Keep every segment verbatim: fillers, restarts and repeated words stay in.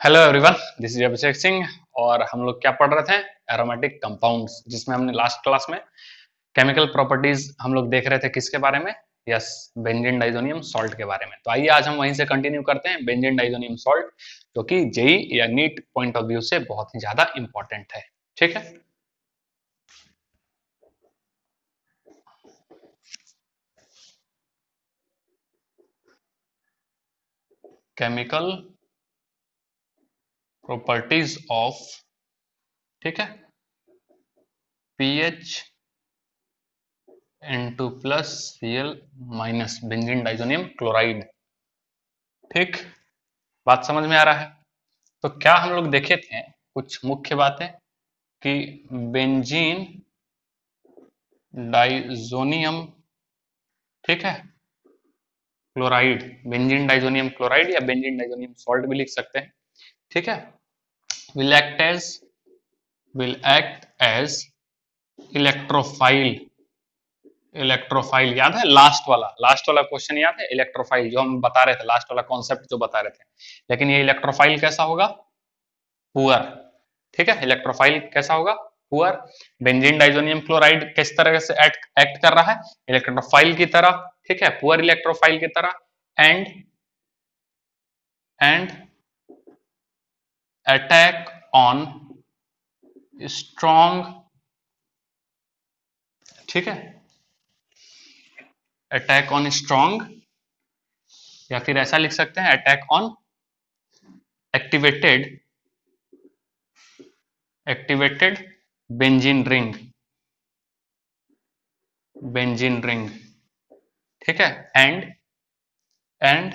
Hello everyone, this is Abhishek Singh. और हम लोग क्या पढ़ रहे थे? एरोमेटिक कंपाउंड्स, जिसमें हमने लास्ट क्लास में केमिकल प्रॉपर्टीज हम लोग देख रहे थे। किसके बारे में? यस, बेंजीन डाइजोनियम सॉल्ट के बारे में। तो आइए आज हम वहीं से कंटिन्यू करते हैं, बेंजीन डाइजोनियम सॉल्ट, जो कि जेई या नीट पॉइंट ऑफ व्यू से बहुत ही ज्यादा इंपॉर्टेंट है। ठीक है, केमिकल प्रॉपर्टीज ऑफ, ठीक है, pH N two plus C L minus benzene diazonium chloride. ठीक, बात समझ में आ रहा है? तो क्या हम लोग देखे थे कुछ मुख्य बातें कि बेंजीन डाइजोनियम, ठीक है, क्लोराइड, बेंजीन डाइजोनियम क्लोराइड या बेंजीन डाइजोनियम सॉल्ट भी लिख सकते हैं। ठीक है, will act as will act as electrophile. Electrophile याद है? लास्ट वाला लास्ट वाला क्वेश्चन याद है? इलेक्ट्रोफाइल जो हम बता रहे थे, लास्ट वाला कॉन्सेप्ट जो बता रहे थे। लेकिन ये इलेक्ट्रोफाइल कैसा होगा? पुअर। ठीक है, इलेक्ट्रोफाइल कैसा होगा? पुअर। बेंजीन डाइजोनियम क्लोराइड किस तरह से एक्ट, एक्ट कर रहा है? इलेक्ट्रोफाइल की तरह। ठीक है, पुअर इलेक्ट्रोफाइल की तरह। And and attack on strong, ठीक है, अटैक ऑन स्ट्रॉन्ग, या फिर ऐसा लिख सकते हैं attack on activated activated benzene ring, benzene ring. ठीक है, एंड एंड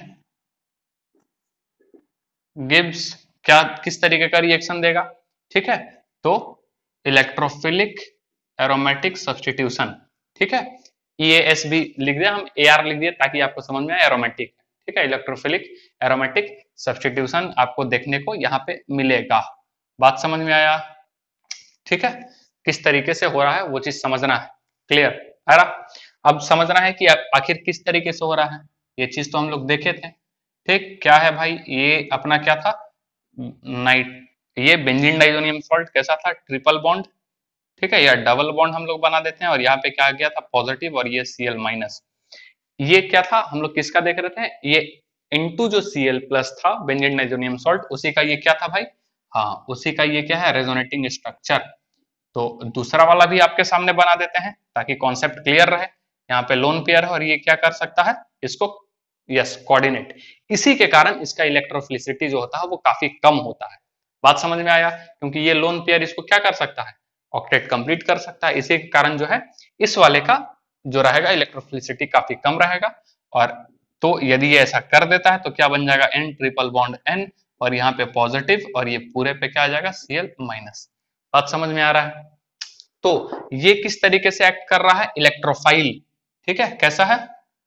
गिब्स क्या, किस तरीके का रिएक्शन देगा? ठीक है, तो इलेक्ट्रोफिलिक एरोमेटिक सब्स्टिट्यूशन। ठीक है, ई एस भी लिख दिया, हम ए आर लिख दिया ताकि आपको समझ में आए, एरोमेटिक। ठीक है, इलेक्ट्रोफिलिक एरोमेटिक सब्स्टिट्यूशन आपको देखने को यहाँ पे मिलेगा। बात समझ में आया? ठीक है, किस तरीके से हो रहा है वो चीज समझना है। क्लियर है रहा? अब समझना है कि आखिर किस तरीके से हो रहा है। ये चीज तो हम लोग देखे थे। ठीक, क्या है भाई? ये अपना क्या था? नाइट, ये बेंजीन डाइजोनियम सॉल्ट कैसा था? Triple bond. ठीक है, या डबल बॉन्ड हम लोग बना देते हैं, और यहाँ पे क्या गया था? पॉजिटिव, और ये सी एल माइनस। ये क्या था? हम लोग किसका देख रहे थे? ये इनटू जो सी एल प्लस था बेंजीन डाइजोनियम सॉल्ट, उसी का ये क्या था भाई? हाँ, उसी का ये क्या है? Resonating structure. तो दूसरा वाला भी आपके सामने बना देते हैं ताकि कॉन्सेप्ट क्लियर रहे। यहाँ पे लोन पेयर है और ये क्या कर सकता है? इसको, यस, कोऑर्डिनेट। इसी के कारण इसका इलेक्ट्रोफिलिसिटी जो होता है वो काफी कम होता है। बात समझ में आया? क्योंकि ये लोन पेयर इसको क्या कर सकता है? ऑक्टेट कंप्लीट कर सकता है। इसी के कारण जो है इस वाले का जो रहेगा इलेक्ट्रोफिलिसिटी काफी कम रहेगा। और तो यदि ये ऐसा कर देता है तो क्या बन जाएगा? एन ट्रिपल बॉन्ड एन, और यहाँ पे पॉजिटिव, और ये पूरे पे क्या आ जाएगा? C L minus. बात समझ में आ रहा है? तो ये किस तरीके से एक्ट कर रहा है? इलेक्ट्रोफाइल। ठीक है, कैसा है?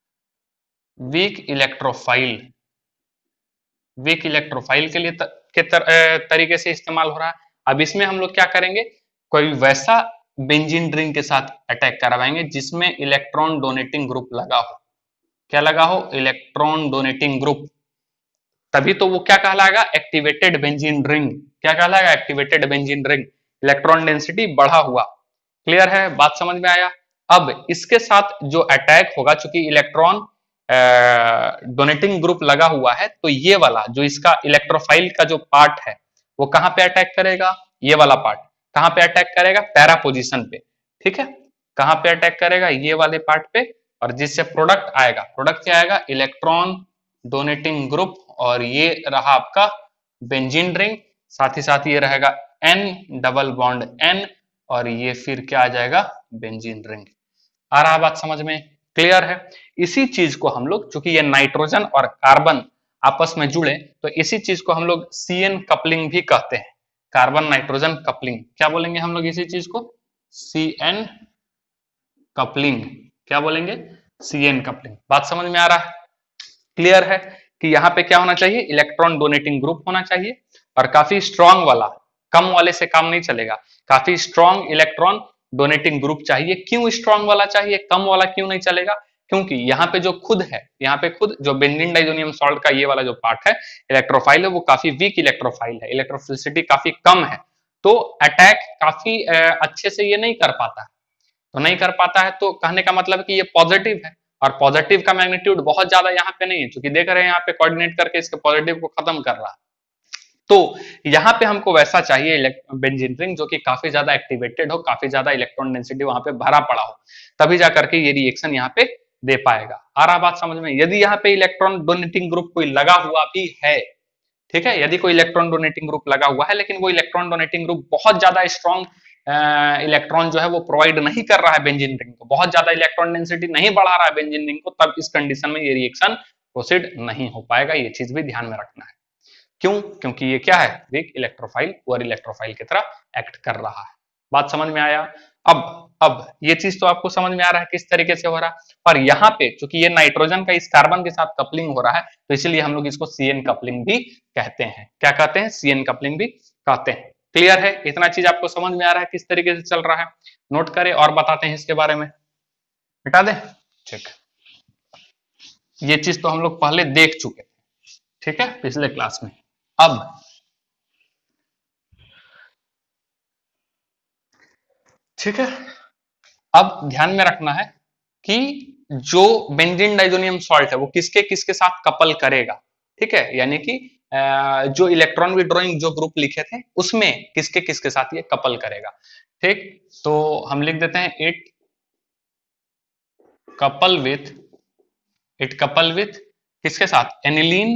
Week electrophile. वीक इलेक्ट्रोफाइल के लिए त, के तर, तरीके से इस्तेमाल हो रहा है। अब इसमें हम लोग क्या करेंगे? कोई वैसा बेंजीन रिंग के साथ अटैक करवाएंगे जिसमें इलेक्ट्रॉन डोनेटिंग ग्रुप लगा हो। क्या लगा हो? Electron donating group. तभी तो वो क्या कहलाएगा? Activated benzene ring. क्या कहलाएगा? Activated benzene ring. Electron density बढ़ा हुआ। क्लियर है? बात समझ में आया? अब इसके साथ जो अटैक होगा, चूंकि इलेक्ट्रॉन डोनेटिंग ग्रुप लगा हुआ है, तो ये वाला जो इसका इलेक्ट्रोफाइल का जो पार्ट है वो कहां पे अटैक करेगा? ये वाला पार्ट कहां पे अटैक करेगा? पैरा पोजीशन पे। ठीक है, कहां पे अटैक करेगा? ये वाले पार्ट पे। और जिससे प्रोडक्ट आएगा, प्रोडक्ट क्या आएगा? इलेक्ट्रॉन डोनेटिंग ग्रुप, और ये रहा आपका बेंजीन रिंग। साथ ही साथ ये रहेगा एन डबल बॉन्ड एन, और ये फिर क्या आ जाएगा? Benzene ring. आ रहा बात समझ में? क्लियर है? इसी चीज को हम लोग, चूंकि ये नाइट्रोजन और कार्बन आपस में जुड़े, तो इसी चीज को हम लोग सी एन कपलिंग भी कहते हैं। कार्बन नाइट्रोजन कपलिंग, क्या बोलेंगे हम लोग इसी चीज को? C N coupling. क्या बोलेंगे? C N coupling. बात समझ में आ रहा है? क्लियर है कि यहाँ पे क्या होना चाहिए? इलेक्ट्रॉन डोनेटिंग ग्रुप होना चाहिए, और काफी स्ट्रॉन्ग वाला, कम वाले से काम नहीं चलेगा। काफी स्ट्रॉन्ग इलेक्ट्रॉन डोनेटिंग ग्रुप चाहिए। क्यों स्ट्रॉन्ग वाला चाहिए? कम वाला क्यों नहीं चलेगा? क्योंकि यहाँ पे जो खुद है, यहाँ पे खुद जो बेंजीन डाइजोनियम सॉल्ट का ये वाला जो पार्ट है इलेक्ट्रोफाइल है, वो काफी वीक इलेक्ट्रोफाइल है, इलेक्ट्रोफिलिसिटी काफी कम है, तो अटैक काफी अच्छे से ये नहीं कर पाता है। तो नहीं कर पाता है तो कहने का मतलब है कि ये पॉजिटिव है, और पॉजिटिव का मैग्नीट्यूड बहुत ज्यादा यहाँ पे नहीं है, क्योंकि देख रहे हैं यहाँ पे कोऑर्डिनेट करके इसके पॉजिटिव को खत्म कर रहा है। तो यहाँ पे हमको वैसा चाहिए बेंजीन रिंग जो कि काफी ज्यादा एक्टिवेटेड हो, काफी ज्यादा इलेक्ट्रॉन डेंसिटी वहां पे भरा पड़ा हो, तभी जाकर के ये रिएक्शन यहाँ पे दे पाएगा। आ रहा बात समझ में? यदि यहाँ पे इलेक्ट्रॉन डोनेटिंग ग्रुप कोई लगा हुआ भी है, ठीक है, यदि कोई इलेक्ट्रॉन डोनेटिंग ग्रुप लगा हुआ है, लेकिन वो इलेक्ट्रॉन डोनेटिंग ग्रुप बहुत ज्यादा स्ट्रॉन्ग इलेक्ट्रॉन जो है वो प्रोवाइड नहीं कर रहा है बेंजीन रिंग को, बहुत ज्यादा इलेक्ट्रॉन डेंसिटी नहीं बढ़ा रहा है बेंजीन रिंग को, तब इस कंडीशन में ये रिएक्शन प्रोसीड नहीं हो पाएगा। ये चीज भी ध्यान में रखना है। क्यों? क्योंकि ये क्या है, वीक इलेक्ट्रोफाइल पुअर इलेक्ट्रोफाइल की तरह एक्ट कर रहा है। बात समझ में आया? अब अब ये चीज तो आपको समझ में आ रहा है किस तरीके से हो रहा है, पर यहाँ पे चूंकि ये नाइट्रोजन का इस कार्बन के साथ कपलिंग हो रहा है, तो इसलिए हम लोग इसको सी एन कपलिंग भी कहते हैं। क्या कहते हैं? सी एन कपलिंग भी कहते हैं। क्लियर है? इतना चीज आपको समझ में आ रहा है किस तरीके से चल रहा है? नोट करें और बताते हैं इसके बारे में। मिटा दें? ठीक, ये चीज तो हम लोग पहले देख चुके थे, ठीक है, पिछले क्लास में। अब ठीक है, अब ध्यान में रखना है कि जो बेंजीन डाइजोनियम सॉल्ट है वो किसके किसके साथ कपल करेगा, ठीक है, यानी कि जो इलेक्ट्रॉन विड्रॉइंग जो ग्रुप लिखे थे उसमें किसके किसके साथ ये कपल करेगा। ठीक, तो हम लिख देते हैं it couple with it couple with किसके साथ? एनिलीन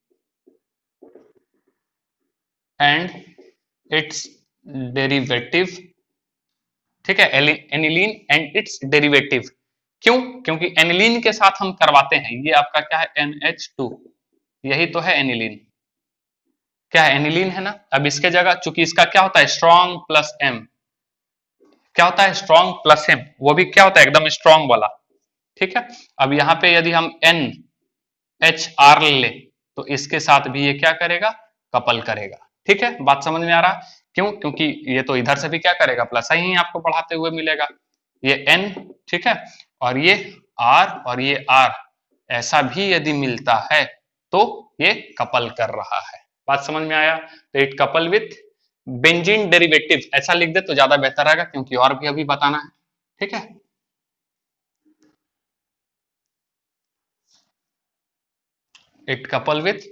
एंड इट्स डेरिवेटिव, ठीक है, एनिलीन एंड इट्स डेरिवेटिव। क्यों? क्योंकि एनिलीन के साथ हम करवाते हैं, ये आपका क्या है, एन एच टू, यही तो है एनिलीन, क्या है, एनिलीन है ना। अब इसके जगह चूंकि इसका क्या होता है, स्ट्रॉन्ग प्लस एम, क्या होता है, स्ट्रॉन्ग प्लस एम, वो भी क्या होता है, एकदम स्ट्रॉन्ग वाला, ठीक है। अब यहाँ पे यदि हम एन एच आर ले तो इसके साथ भी ये क्या करेगा, कपल करेगा, ठीक है। बात समझ में आ रहा? क्यों? क्योंकि ये तो इधर से भी क्या करेगा, प्लस ही आपको बढ़ाते हुए मिलेगा, ये एन, ठीक है, और ये आर और ये आर, ऐसा भी यदि मिलता है तो ये कपल कर रहा है। बात समझ में आया? तो it couple with benzene derivative, ऐसा लिख दे तो ज्यादा बेहतर रहेगा, क्योंकि और भी अभी बताना है, ठीक है। It couple with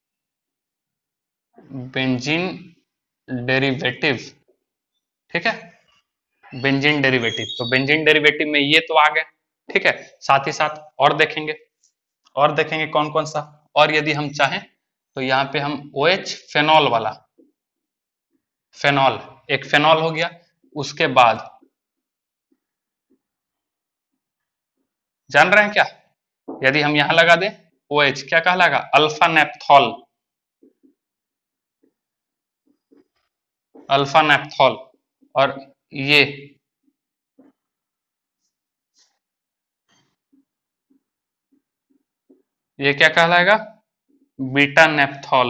benzene derivative, ठीक है, बेंजीन डेरिवेटिव। तो बेंजीन डेरिवेटिव में ये तो आ गए, ठीक है, साथ ही साथ और देखेंगे, और देखेंगे कौन कौन सा, और यदि हम चाहें तो यहाँ पे हम OH फेनॉल वाला, फेनॉल, एक फेनॉल हो गया, उसके बाद जान रहे हैं क्या, यदि हम यहां लगा दें OH, क्या कहलाएगा, अल्फा नेप्थॉल, अल्फा नेप्थॉल, और ये ये क्या कहलाएगा, बीटा नेप्थॉल,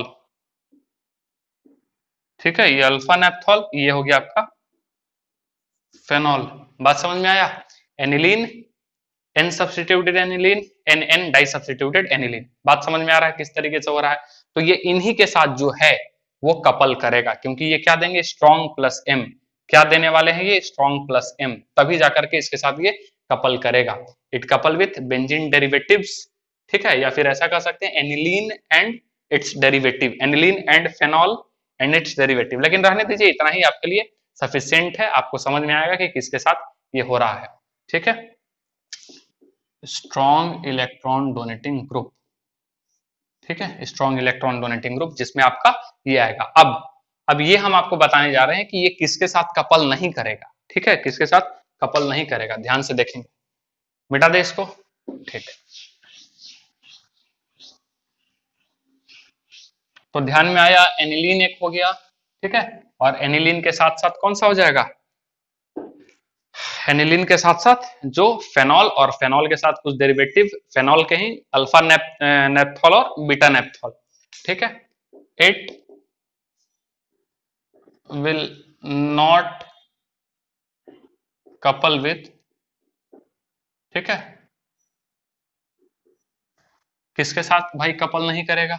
ठीक है, ये अल्फा नेप्थॉल, ये हो गया आपका फेनॉल। बात समझ में आया? Aniline, N substituted aniline, N N di substituted aniline. बात समझ में आ रहा है किस तरीके से हो रहा है? तो ये इन्हीं के साथ जो है वो कपल करेगा, क्योंकि ये क्या देंगे, स्ट्रॉन्ग प्लस एम, क्या देने वाले हैं ये, स्ट्रॉन्ग प्लस एम, तभी जाकर के इसके साथ ये कपल करेगा। It couple with benzene derivatives, ठीक है, या फिर ऐसा कह सकते हैं aniline and its derivative, aniline and phenol and its derivative. लेकिन रहने दीजिए, इतना ही आपके लिए सफिशिएंट है, आपको समझ में आएगा कि किसके साथ ये हो रहा है, ठीक है। स्ट्रॉन्ग इलेक्ट्रॉन डोनेटिंग ग्रुप, ठीक है, स्ट्रॉन्ग इलेक्ट्रॉन डोनेटिंग ग्रुप, जिसमें आपका ये आएगा। अब अब ये हम आपको बताने जा रहे हैं कि ये किसके साथ कपल नहीं करेगा, ठीक है, किसके साथ कपल नहीं करेगा, ध्यान से देखेंगे। मिटा दे इसको, ठीक है। तो ध्यान में आया, एनिलीन एक हो गया, ठीक है, और एनिलीन के साथ साथ कौन सा हो जाएगा, एनिलीन के साथ साथ जो फेनॉल, और फेनॉल के साथ कुछ डेरिवेटिव फेनॉल के ही, अल्फा नेप, नेप्थॉल और बीटा नेप्थॉल, ठीक है। It will not couple with, ठीक है, किसके साथ भाई कपल नहीं करेगा?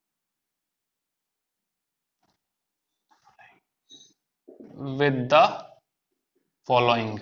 विद द फॉलोइंग,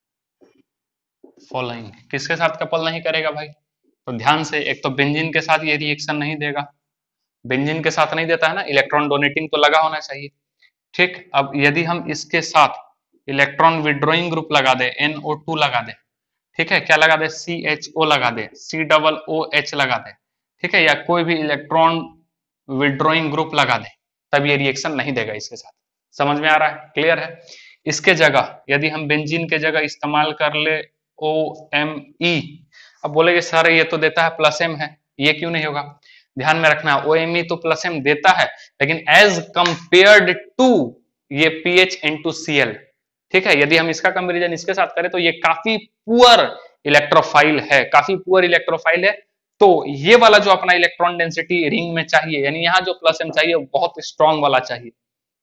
फॉलोइंग किसके साथ कपल नहीं करेगा भाई? तो ध्यान से, एक तो बेंजीन के साथ ये रिएक्शन नहीं देगा, बेंजीन के साथ नहीं देता है ना, इलेक्ट्रॉन डोनेटिंग तो लगा होना चाहिए। ठीक, अब यदि हम इसके साथ इलेक्ट्रॉन विड्रॉइंग ग्रुप लगा दे, एन ओ टू लगा दे, ठीक है, क्या लगा दे, सी एच ओ लगा दे, सी डबल ओ एच लगा दे, ठीक है, या कोई भी इलेक्ट्रॉन विड्रॉइंग ग्रुप लगा दे, तब ये रिएक्शन नहीं देगा इसके साथ। समझ में आ रहा है? क्लियर है? इसके जगह यदि हम बेंजीन के जगह इस्तेमाल कर ले ओ एम ई, अब बोलेगे सर ये तो देता है प्लस एम है, ये क्यों नहीं होगा? ध्यान में रखना, ओ एम ई तो प्लस एम देता है, लेकिन एज कंपेयर्ड टू ये पीएच इनटू सीएल, ठीक है, यदि हम इसका कंपैरिजन इसके साथ करें तो ये काफी पुअर इलेक्ट्रोफाइल है, काफी पुअर इलेक्ट्रोफाइल है। तो ये वाला जो अपना इलेक्ट्रॉन डेंसिटी रिंग में चाहिए, यानी यहाँ जो प्लस एम चाहिए वो बहुत स्ट्रांग वाला चाहिए।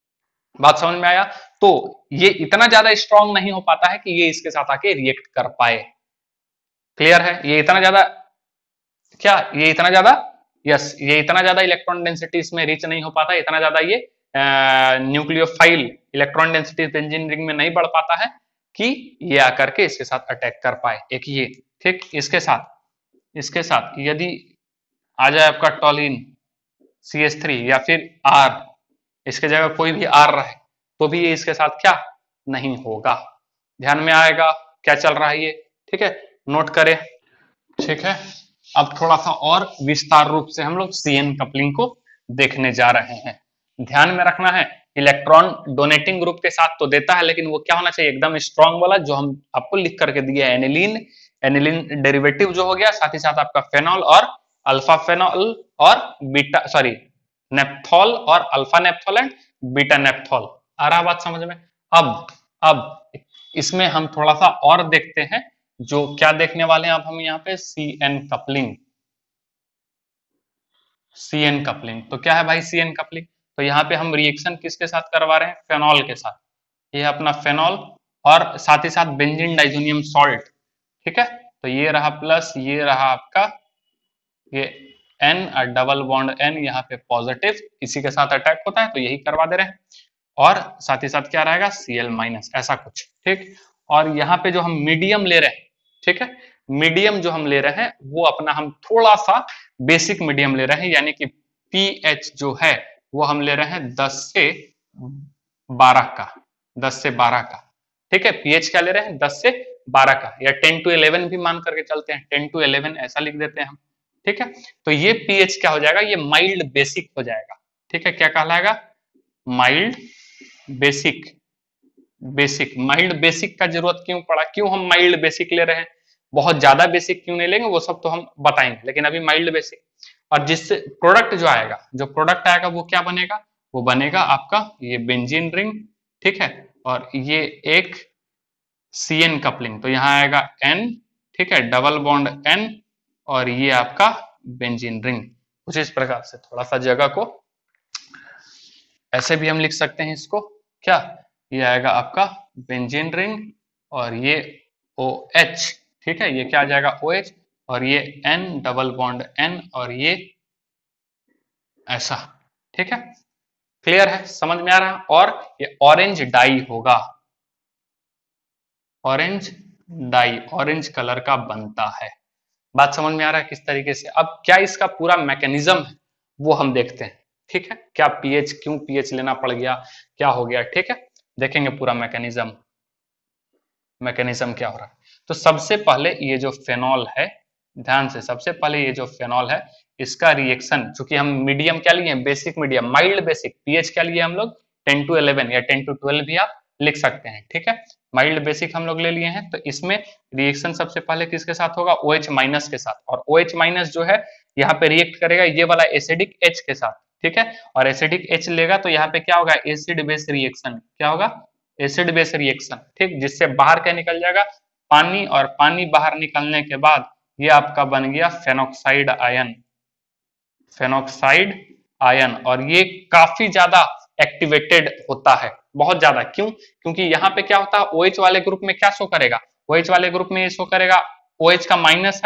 बात समझ में आया? तो ये इतना ज्यादा स्ट्रांग नहीं हो पाता है कि ये इसके साथ आके रिएक्ट कर पाए। क्लियर है? ये इतना ज्यादा क्या, ये इतना ज्यादा, यस, ये इतना ज्यादा इलेक्ट्रॉन डेंसिटी इसमें रीच नहीं हो पाता, इतना ज्यादा ये nucleophile electron density benzene ring में नहीं बढ़ पाता है कि ये आकर के इसके साथ अटैक कर पाए। एक ये, ठीक, इसके साथ इसके साथ यदि आ जाए आपका टॉलिन सी एच थ्री या फिर आर, इसके जगह कोई भी आर रहे तो भी ये इसके साथ क्या नहीं होगा। ध्यान में आएगा क्या चल रहा है ये? ठीक है, नोट करें। ठीक है, अब थोड़ा सा और विस्तार रूप से हम लोग सी एन कपलिंग को देखने जा रहे हैं। ध्यान में रखना है, इलेक्ट्रॉन डोनेटिंग ग्रुप के साथ तो देता है, लेकिन वो क्या होना चाहिए, एकदम स्ट्रॉन्ग वाला, जो हम आपको लिख करके दिया है, एनिलीन, एनिलीन डेरिवेटिव जो हो गया, साथ ही साथ आपका फेनॉल और अल्फा फेनॉल और बीटा, सॉरी नेप्थॉल और alpha naphthol and beta naphthol. आ रहा बात समझ में? अब अब इसमें हम थोड़ा सा और देखते हैं, जो क्या देखने वाले हैं अब हम यहाँ पे, C N coupling. C N coupling तो क्या है भाई? सी एन कपलिंग तो यहाँ पे हम रिएक्शन किसके साथ करवा रहे हैं? फेनॉल के साथ। ये है अपना फेनॉल और साथ ही साथ बेंजीन डाइजोनियम सॉल्ट। ठीक है, तो ये रहा प्लस, ये रहा आपका ये एन और डबल बॉन्ड एन यहाँ पे पॉजिटिव, इसी के साथ अटैक होता है तो यही करवा दे रहे हैं। और साथ ही साथ क्या रहेगा, सी एल माइनस, ऐसा कुछ। ठीक, और यहाँ पे जो हम मीडियम ले रहे हैं, ठीक है, मीडियम जो हम ले रहे हैं वो अपना हम थोड़ा सा बेसिक मीडियम ले रहे हैं, यानी कि पीएच जो है वो हम ले रहे हैं दस से बारह का, दस से बारह का। ठीक है, पीएच क्या ले रहे हैं? दस से बारह का, या टेन टू इलेवन भी मान करके चलते हैं, टेन टू इलेवन ऐसा लिख देते हैं हम। ठीक है, तो ये पीएच क्या हो जाएगा, ये माइल्ड बेसिक हो जाएगा। ठीक है, क्या कहलाएगा? Mild basic. Basic, mild basic का जरूरत क्यों पड़ा, क्यों हम माइल्ड बेसिक ले रहे हैं? बहुत ज्यादा बेसिक क्यों नहीं लेंगे, वो सब तो हम बताएंगे, लेकिन अभी माइल्ड बेसिक। और जिससे प्रोडक्ट जो आएगा, जो प्रोडक्ट आएगा वो क्या बनेगा? वो बनेगा आपका ये बेंजीन रिंग, ठीक है, और ये एक सी एन कपलिंग, तो यहाँ आएगा एन, ठीक है, डबल बॉन्ड एन, और ये आपका बेंजीन रिंग। कुछ इस प्रकार से थोड़ा सा जगह को ऐसे भी हम लिख सकते हैं इसको, क्या, ये आएगा आपका बेंजीन रिंग और ये ओ एच, ठीक है, ये क्या आ जाएगा, ओ एच, और ये एन डबल बॉन्ड एन, और ये ऐसा। ठीक है, क्लियर है, समझ में आ रहा है? और ये ऑरेंज डाई होगा, ऑरेंज डाई, ऑरेंज कलर का बनता है। बात समझ में आ रहा है किस तरीके से? अब क्या इसका पूरा मैकेनिज्म है वो हम देखते हैं। ठीक है, क्या पीएच, क्यों पीएच लेना पड़ गया, क्या हो गया? ठीक है, देखेंगे पूरा मैकेनिज्म, मैकेनिज्म क्या हो रहा है। तो सबसे पहले ये जो फेनॉल है, ध्यान से, सबसे पहले ये जो फेनॉल है इसका रिएक्शन, चूंकि हम मीडियम क्या लिए, basic medium, mild basic, pH क्या लिए हम लोग, टेन टू इलेवन या टेन टू ट्वेल्व भी आप लिख सकते हैं। ठीक है, माइल्ड बेसिक हम लोग ले लिए हैं, तो इसमें रिएक्शन सबसे पहले किसके साथ होगा? OH माइनस के साथ, और OH माइनस जो है यहाँ पे रिएक्ट करेगा ये वाला एसिडिक H के साथ। ठीक है, और एसिडिक H लेगा तो यहाँ पे क्या होगा, एसिड बेस रिएक्शन, क्या होगा, एसिड बेस रिएक्शन। ठीक, जिससे बाहर क्या निकल जाएगा, पानी, और पानी बाहर निकलने के बाद ये आपका बन गया फेनॉक्साइड आयन, फेनॉक्साइड आयन, और ये काफी ज्यादा एक्टिवेटेड होता है, बहुत ज्यादा। क्यों? क्योंकि यहाँ पे क्या होता है, OH वाले ग्रुप में क्या शो करेगा, OH वाले ग्रुप में ये शो करेगा OH का माइनस आई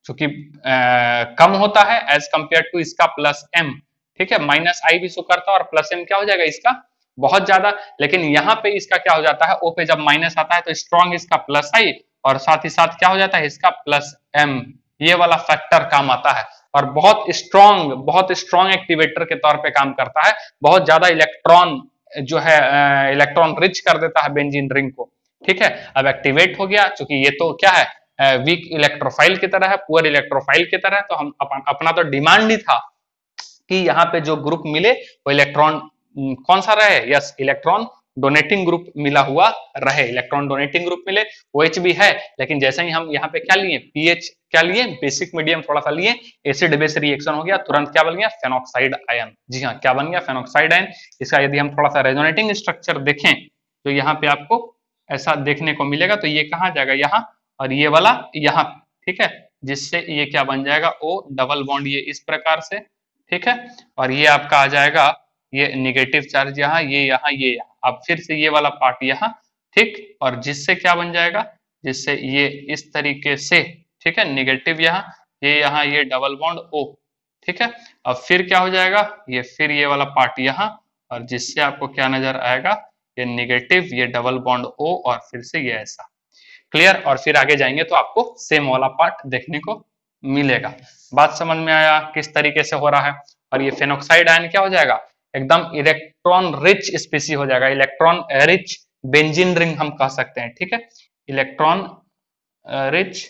चूंकि कम होता है एज कंपेयर टू इसका प्लस एम, ठीक है, माइनस आई भी शो करता है और प्लस एम क्या हो जाएगा इसका बहुत ज्यादा, लेकिन यहाँ पे इसका क्या हो जाता है, ओ पे जब माइनस आता है तो स्ट्रॉन्ग इसका प्लस आई और साथ ही साथ क्या हो जाता है इसका प्लस एम, ये वाला फैक्टर काम आता है और बहुत स्ट्रॉन्ग बहुत स्ट्रॉन्ग एक्टिवेटर के तौर पे काम करता है, बहुत ज्यादा इलेक्ट्रॉन जो है इलेक्ट्रॉन रिच कर देता है बेंजीन रिंग को, ठीक है। अब एक्टिवेट हो गया, चूंकि ये तो क्या है वीक इलेक्ट्रोफाइल की तरह है, पुअर इलेक्ट्रोफाइल की तरह है, तो हम अपन, अपना तो डिमांड ही था कि यहाँ पे जो ग्रुप मिले वो इलेक्ट्रॉन कौन सा रहे, यस इलेक्ट्रॉन डोनेटिंग ग्रुप मिला हुआ रहे, इलेक्ट्रॉन डोनेटिंग ग्रुप मिले, OH भी है, लेकिन जैसे ही हम यहाँ पे क्या लिए पीएच क्या लिए बेसिक मीडियम थोड़ा सा लिए, एसिड बेस रिएक्शन हो गया, तुरंत क्या बन गया फेनॉक्साइड आयन, जी हाँ क्या बन गया फेनॉक्साइड आयन। इसका यदि हम थोड़ा सा रेजोनेटिंग स्ट्रक्चर देखें तो यहाँ पे आपको ऐसा देखने को मिलेगा, तो ये कहाँ जाएगा यहाँ और ये वाला यहाँ, ठीक है, जिससे ये क्या बन जाएगा ओ डबल बॉन्ड ये इस प्रकार से, ठीक है, और ये आपका आ जाएगा ये निगेटिव चार्ज यहाँ, ये यहाँ ये यहाँ, अब फिर से ये वाला पार्ट यहाँ, ठीक, और जिससे क्या बन जाएगा, जिससे ये इस तरीके से, ठीक है, निगेटिव यहाँ ये यहाँ ये डबल बॉन्ड ओ, ठीक है, अब फिर क्या हो जाएगा ये फिर ये वाला पार्ट यहाँ और जिससे आपको क्या नजर आएगा ये निगेटिव ये डबल बॉन्ड ओ और फिर से ये ऐसा, क्लियर। और फिर आगे जाएंगे तो आपको सेम वाला पार्ट देखने को मिलेगा। बात समझ में आया किस तरीके से हो रहा है। और ये फेनॉक्साइड आयन क्या हो जाएगा एकदम इलेक्ट्रॉन रिच स्पीसी हो जाएगा, इलेक्ट्रॉन रिच बेंजीन रिंग हम कह सकते हैं, ठीक है, इलेक्ट्रॉन रिच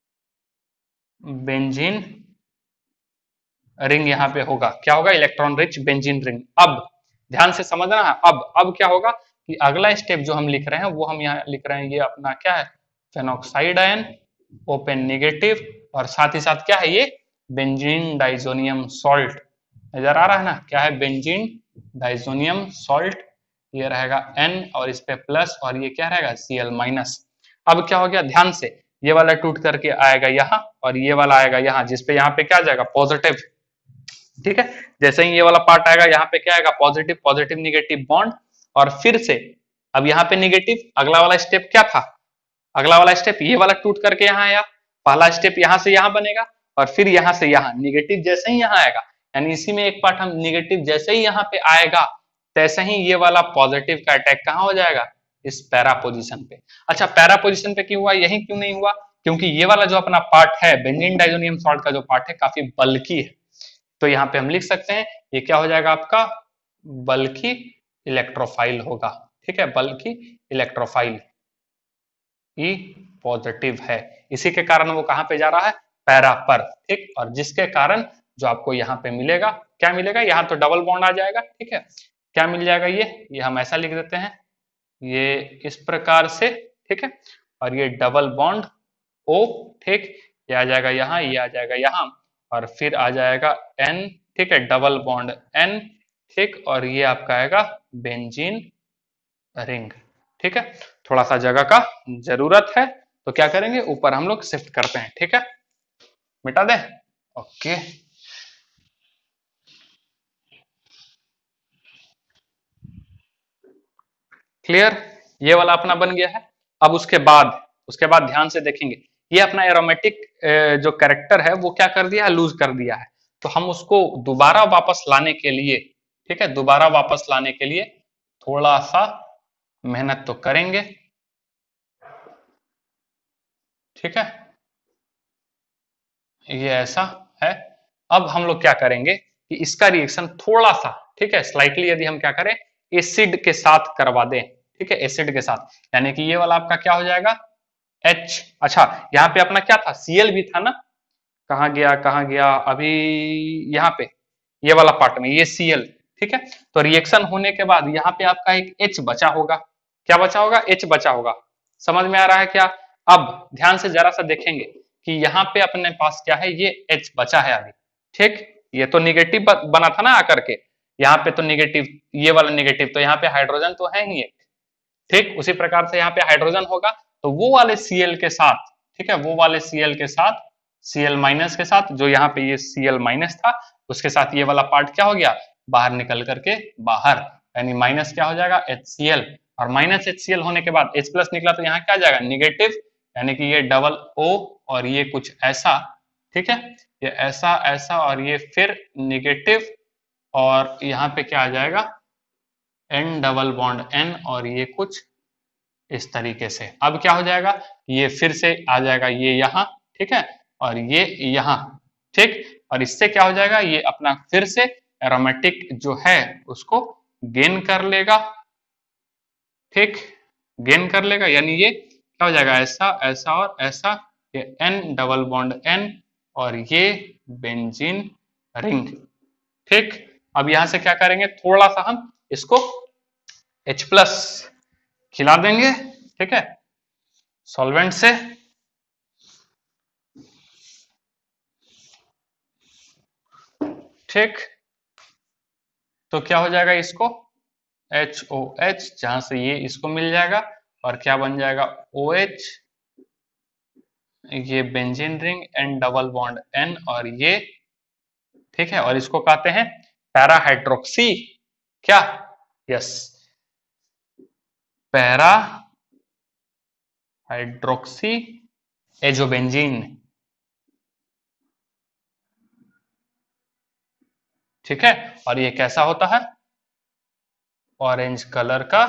बेंजीन रिंग यहाँ पे होगा, क्या होगा इलेक्ट्रॉन रिच बेंजीन रिंग। अब ध्यान से समझना है, अब अब क्या होगा कि अगला स्टेप जो हम लिख रहे हैं वो हम यहाँ लिख रहे हैं, ये अपना क्या है फेनॉक्साइड आयन ओपन नेगेटिव और साथ ही साथ क्या है ये बेंजीन डाइजोनियम सॉल्ट, नजर आ रहा है ना, क्या है बेंजीन डाइजोनियम सॉल्ट, ये रहेगा N और इस पे प्लस और ये क्या रहेगा Cl माइनस। अब क्या हो गया ध्यान से, ये वाला टूट करके आएगा यहाँ और ये वाला आएगा यहाँ, जिसपे यहाँ पे क्या आ जाएगा पॉजिटिव, ठीक है, जैसे ही ये वाला पार्ट आएगा यहाँ पे क्या आएगा पॉजिटिव पॉजिटिव निगेटिव बॉन्ड और फिर से अब यहाँ पे निगेटिव, अगला वाला स्टेप क्या था, अगला वाला स्टेप ये वाला टूट करके यहाँ आया, पहला स्टेप यहाँ से यहाँ बनेगा और फिर यहाँ से यहाँ निगेटिव जैसे ही यहाँ आएगा, यानी इसी में एक पार्ट हम निगेटिव जैसे ही यहाँ पे आएगा तैसे ही ये वाला पॉजिटिव का अटैक कहाँ हो जाएगा इस पैरा पोजीशन पे। अच्छा पैरा पोजीशन पे क्यों हुआ, यही क्यों नहीं हुआ, क्योंकि ये वाला जो अपना पार्ट है बेंजीन डाइजोनियम सॉल्ट का जो पार्ट है काफी बल्की है, तो यहाँ पे हम लिख सकते हैं ये क्या हो जाएगा आपका बल्की इलेक्ट्रोफाइल होगा, ठीक है, बल्की इलेक्ट्रोफाइल ई पॉजिटिव है, इसी के कारण वो कहां पे जा रहा है पैरा पर, ठीक, और जिसके कारण जो आपको यहाँ पे मिलेगा क्या मिलेगा, यहाँ तो डबल बॉन्ड आ जाएगा, ठीक है, क्या मिल जाएगा ये ये हम ऐसा लिख देते हैं ये इस प्रकार से, ठीक है, और ये डबल बॉन्ड ओ, ठीक, ये आ जाएगा यहाँ ये आ जाएगा यहाँ और फिर आ जाएगा N, ठीक है, डबल बॉन्ड N, ठीक, और ये आपका आएगा बेंजीन रिंग, ठीक है, थोड़ा सा जगह का जरूरत है तो क्या करेंगे ऊपर हम लोग शिफ्ट करते हैं, ठीक है, मिटा दे, ओके। क्लियर, ये वाला अपना बन गया है। अब उसके बाद उसके बाद ध्यान से देखेंगे ये अपना एरोमेटिक जो कैरेक्टर है वो क्या कर दिया है लूज कर दिया है, तो हम उसको दोबारा वापस लाने के लिए, ठीक है, दोबारा वापस लाने के लिए थोड़ा सा मेहनत तो करेंगे, ठीक है, ये ऐसा है। अब हम लोग क्या करेंगे कि इसका रिएक्शन थोड़ा सा, ठीक है, स्लाइटली यदि हम क्या करें एसिड के साथ करवा दें, ठीक है, एसिड के साथ, यानी कि ये वाला आपका क्या हो जाएगा H, अच्छा यहाँ पे अपना क्या था Cl भी था ना, कहाँ गया कहाँ गया अभी यहाँ पे ये वाला पार्ट में ये Cl, ठीक है, तो रिएक्शन होने के बाद यहाँ पे आपका एक H बचा होगा, क्या बचा होगा H बचा होगा, समझ में आ रहा है क्या। अब ध्यान से जरा सा देखेंगे कि यहाँ पे अपने पास क्या है ये H बचा है अभी, ठीक, ये तो निगेटिव बना था ना आकर के, यहाँ पे तो निगेटिव ये वाला निगेटिव, तो यहाँ पे हाइड्रोजन तो है ही एक, ठीक, उसी प्रकार से यहाँ पे हाइड्रोजन होगा तो वो वाले Cl के साथ, ठीक है, वो वाले Cl के साथ Cl माइनस के साथ जो यहाँ पे ये Cl माइनस था उसके साथ ये वाला पार्ट क्या हो गया बाहर निकल करके बाहर, यानी माइनस क्या हो जाएगा HCl और माइनस HCl होने के बाद H प्लस निकला तो यहाँ क्या आ जाएगा निगेटिव, यानी कि ये डबल O और ये कुछ ऐसा, ठीक है, ये ऐसा ऐसा और ये फिर निगेटिव, और यहाँ पे क्या आ जाएगा एन डबल बॉन्ड एन, और ये कुछ इस तरीके से। अब क्या हो जाएगा, ये फिर से आ जाएगा ये यहाँ, ठीक है, और ये यहाँ, ठीक, और इससे क्या हो जाएगा, ये अपना फिर से एरोमेटिक जो है उसको गेन कर लेगा, ठीक, गेन कर लेगा, यानी ये क्या हो जाएगा, ऐसा ऐसा और ऐसा, ये एन डबल बॉन्ड एन और ये बेंजीन रिंग, ठीक। अब यहां से क्या करेंगे, थोड़ा सा हम इसको H प्लस खिला देंगे, ठीक है, सॉल्वेंट से, ठीक, तो क्या हो जाएगा, इसको एच ओ एच, जहां से ये इसको मिल जाएगा, और क्या बन जाएगा ओ एच, ये benzene ring N double bond N और ये, ठीक है, और इसको कहते हैं पैरा हाइड्रोक्सी, क्या, यस, पैरा हाइड्रोक्सी एजोबेंजीन, ठीक है, और ये कैसा होता है, ऑरेंज कलर का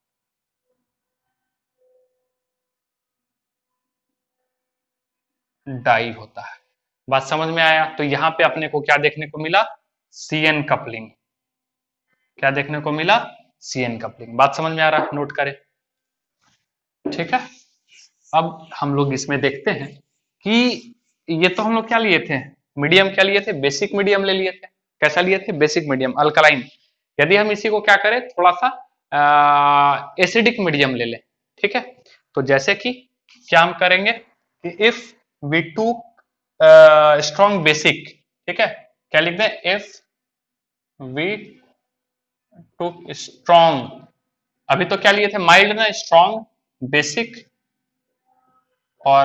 डाई होता है। बात समझ में आया, तो यहां पे अपने को क्या देखने को मिला, सी एन कपलिंग, क्या देखने को मिला, सी एन कपलिंग। बात समझ में आ रहा है, नोट करें, ठीक है। अब हम लोग इसमें देखते हैं कि ये तो हम लोग क्या लिए थे, मीडियम क्या लिए थे, बेसिक मीडियम ले लिए थे, कैसा लिए थे, बेसिक मीडियम अल्कलाइन। यदि हम इसी को क्या करें, थोड़ा सा एसिडिक मीडियम ले लें, ठीक है, तो जैसे कि क्या हम करेंगे कि if we to strong basic, ठीक है, क्या लिख दें, इफ वी टू स्ट्रॉन्ग, अभी तो क्या लिए थे, माइल्ड ना, स्ट्रॉन्ग, बेसिक और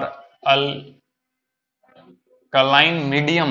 अल्कलाइन मीडियम,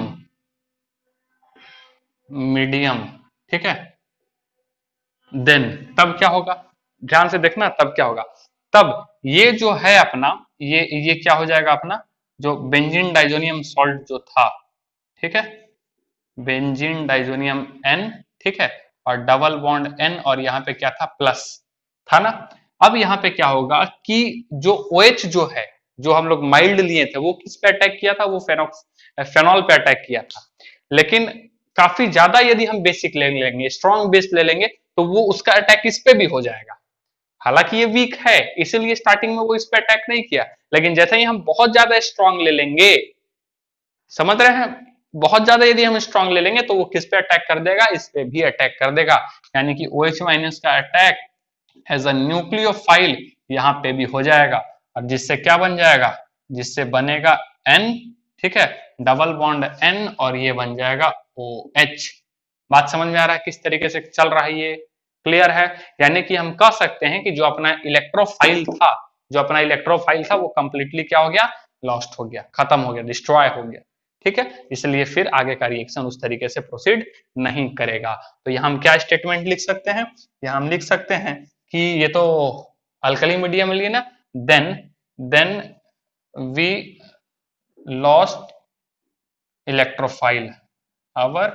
मीडियम, ठीक है, देन तब क्या होगा, ध्यान से देखना, तब क्या होगा, तब ये जो है अपना, ये ये क्या हो जाएगा अपना, जो बेंजीन डाइजोनियम सॉल्ट जो था, ठीक है, बेंजीन डाइजोनियम एन, ठीक है, और डबल बॉन्ड एन, और यहाँ पे क्या था, प्लस था ना। अब यहाँ पे क्या होगा कि जो OH जो है, जो हम लोग माइल्ड लिए थे, वो किस पे अटैक किया था, वो फेनॉक्स फेनॉल पे अटैक किया था। लेकिन काफी ज्यादा यदि हम बेसिक ले लेंगे, स्ट्रॉन्ग बेस ले लेंगे, तो वो उसका अटैक इस पे भी हो जाएगा। हालांकि ये वीक है, इसीलिए स्टार्टिंग में वो इस पे अटैक नहीं किया, लेकिन जैसे ही हम बहुत ज्यादा स्ट्रॉन्ग ले लेंगे, समझ रहे हैं, बहुत ज्यादा यदि हम स्ट्रॉन्ग ले लेंगे तो वो किस पे अटैक कर देगा, इस पे भी अटैक कर देगा, यानी कि OH माइनस का अटैक एज अ न्यूक्लियोफाइल यहाँ पे भी हो जाएगा, और जिससे क्या बन जाएगा, जिससे बनेगा N, ठीक है, डबल बॉन्ड N, और ये बन जाएगा OH। बात समझ में आ रहा है किस तरीके से चल रहा है, ये क्लियर है, यानी कि हम कह सकते हैं कि जो अपना इलेक्ट्रोफाइल था, जो अपना इलेक्ट्रोफाइल था वो कंप्लीटली क्या हो गया, लॉस्ट हो गया, खत्म हो गया, डिस्ट्रॉय हो गया, ठीक है, इसलिए फिर आगे का रिएक्शन उस तरीके से प्रोसीड नहीं करेगा। तो यहाँ हम क्या स्टेटमेंट लिख सकते हैं, यहाँ हम लिख सकते हैं कि ये तो अल्कली मीडियम लिए ना, then then we lost electrophile, our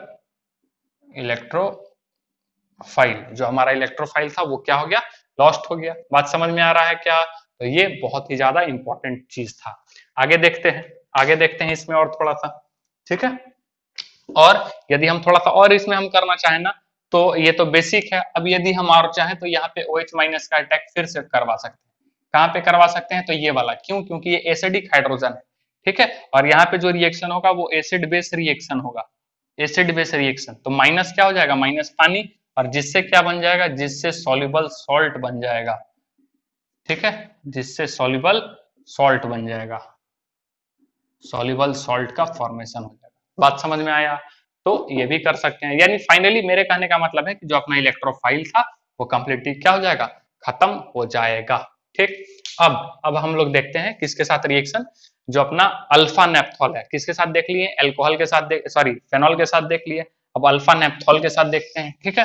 electrophile, जो हमारा इलेक्ट्रोफाइल था वो क्या हो गया, लॉस्ट हो गया। बात समझ में आ रहा है क्या, तो ये बहुत ही ज्यादा इंपॉर्टेंट चीज था। आगे देखते हैं, आगे देखते हैं इसमें और थोड़ा सा, ठीक है, और यदि हम थोड़ा सा और इसमें हम करना चाहें ना, तो ये तो बेसिक है, अब यदि हम और चाहें तो यहाँ पे OH माइनस का अटैक फिर से करवा सकते हैं। कहाँ पे करवा सकते हैं, तो ये वाला, क्यों, क्योंकि ये एसिडिक हाइड्रोजन है, ठीक है, और यहाँ पे जो रिएक्शन होगा वो एसिड बेस रिएक्शन होगा, एसिड बेस रिएक्शन, तो माइनस क्या हो जाएगा, माइनस पानी, और जिससे क्या बन जाएगा, जिससे सॉल्युबल सॉल्ट बन जाएगा, ठीक है, जिससे सॉल्युबल सॉल्ट बन जाएगा, सॉल्युबल सॉल्ट का फॉर्मेशन हो जाएगा। बात समझ में आया, तो ये भी कर सकते हैं, यानी फाइनली मेरे कहने का मतलब है कि जो अपना इलेक्ट्रोफाइल था वो कंप्लीटली क्या हो जाएगा, खत्म हो जाएगा, ठीक। अब अब हम लोग देखते हैं किसके साथ रिएक्शन, जो अपना अल्फा नेप्थॉल है, किसके साथ देख लिए, एल्कोहल के साथ देख, सॉरी फेनॉल के साथ देख लिए, अब अल्फा नेप्थॉल के साथ देखते हैं, ठीक है,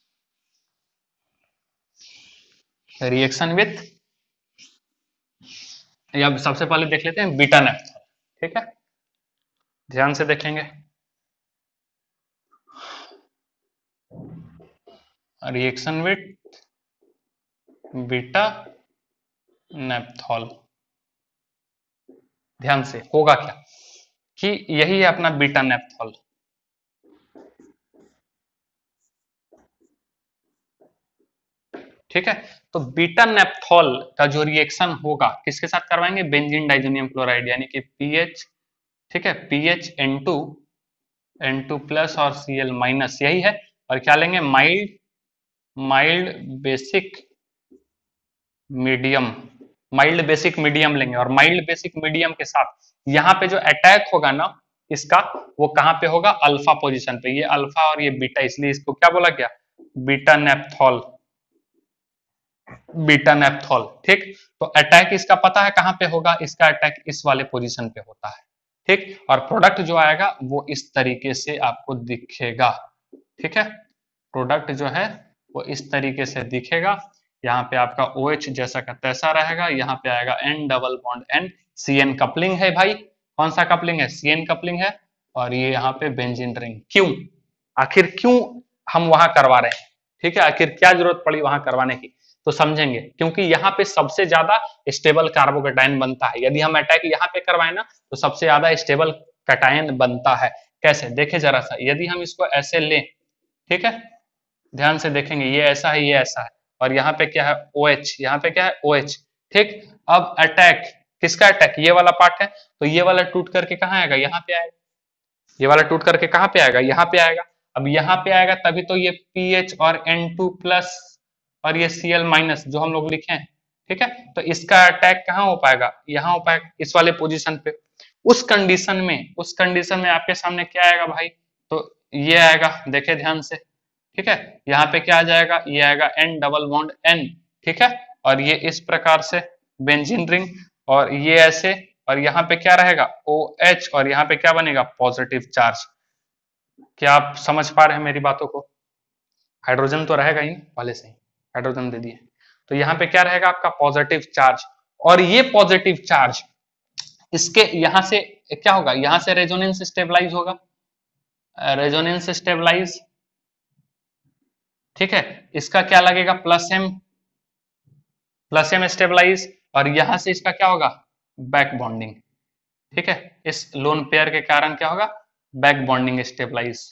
रिएक्शन विथ, या सबसे पहले देख लेते हैं बीटा नेप्थॉल, ठीक है, ध्यान से देखेंगे, रिएक्शन विथ बीटा नेप्थॉल। ध्यान से होगा क्या कि यही है अपना बीटा नेप्थॉल, ठीक है। तो बीटा नेप्थॉल का जो रिएक्शन होगा किसके साथ करवाएंगे, बेंजीन डाइजोनियम क्लोराइड यानी कि पीएच, ठीक है, pH N two N two plus और Cl माइनस, यही है। और क्या लेंगे, mild mild basic medium, mild basic medium लेंगे। और माइल्ड बेसिक मीडियम के साथ यहाँ पे जो अटैक होगा ना इसका, वो कहां पे होगा, अल्फा पोजीशन पे। ये अल्फा और ये बीटा, इसलिए इसको क्या बोला गया, बीटा नेप्थॉल, बीटा नेप्थॉल, ठीक। तो अटैक इसका पता है कहां पे होगा, इसका अटैक इस वाले पोजीशन पे होता है, ठीक। और प्रोडक्ट जो आएगा वो इस तरीके से आपको दिखेगा, ठीक है। प्रोडक्ट जो है वो इस तरीके से दिखेगा। यहाँ पे आपका OH जैसा का तैसा रहेगा, यहाँ पे आएगा N double bond N, C N coupling है भाई, कौन सा कपलिंग है, सी एन कपलिंग है। और ये यहाँ पे बेंजीन रिंग, क्यों, आखिर क्यों हम वहां करवा रहे हैं, ठीक है, आखिर क्या जरूरत पड़ी वहां करवाने की, तो समझेंगे। क्योंकि यहाँ पे सबसे ज्यादा स्टेबल कार्बोकेटायन बनता है, यदि हम अटैक यहाँ पे करवाए ना तो सबसे ज्यादा स्टेबल कैटायन बनता है। कैसे, देखे जरा सा, यदि हम इसको ऐसे लें, ठीक है, ध्यान से देखेंगे, ये ऐसा है, ये ऐसा है, और यहाँ पे क्या है OH, यहाँ पे क्या है OH, ठीक। अब अटैक, किसका अटैक, ये वाला पार्ट है, तो ये वाला टूट करके कहाँ आएगा, यहाँ पे आएगा, ये वाला टूट करके कहाँ पे आएगा, यहाँ पे आएगा। अब यहाँ पे आएगा तभी तो ये पीएच और एन टू प्लस और ये Cl माइनस जो हम लोग लिखे हैं, ठीक है। तो इसका अटैक कहाँ हो पाएगा, यहाँ हो पाएगा, इस वाले पोजीशन पे। उस कंडीशन में, उस कंडीशन में आपके सामने क्या आएगा भाई, तो ये आएगा, देखे ध्यान से, ठीक है। यहाँ पे क्या आ जाएगा, ये आएगा N डबल बॉन्ड N, ठीक है। और ये इस प्रकार से बेंजीन रिंग, और ये ऐसे, और यहाँ पे क्या रहेगा OH, और यहाँ पे क्या बनेगा, पॉजिटिव चार्ज। क्या आप समझ पा रहे हैं मेरी बातों को, हाइड्रोजन तो रहेगा ही पहले से ही, हाइड्रोजन दे दिए। तो यहाँ पे क्या रहेगा आपका पॉजिटिव चार्ज, और ये पॉजिटिव चार्ज इसके यहां से क्या होगा, यहां से रेजोनेंस स्टेबलाइज होगा, रेजोनेंस स्टेबलाइज, ठीक है। इसका क्या लगेगा, plus M, plus M stabilize, और यहां से इसका क्या होगा, बैक बॉन्डिंग, ठीक है। इस लोन पेयर के कारण क्या होगा, बैक बॉन्डिंग स्टेबलाइज।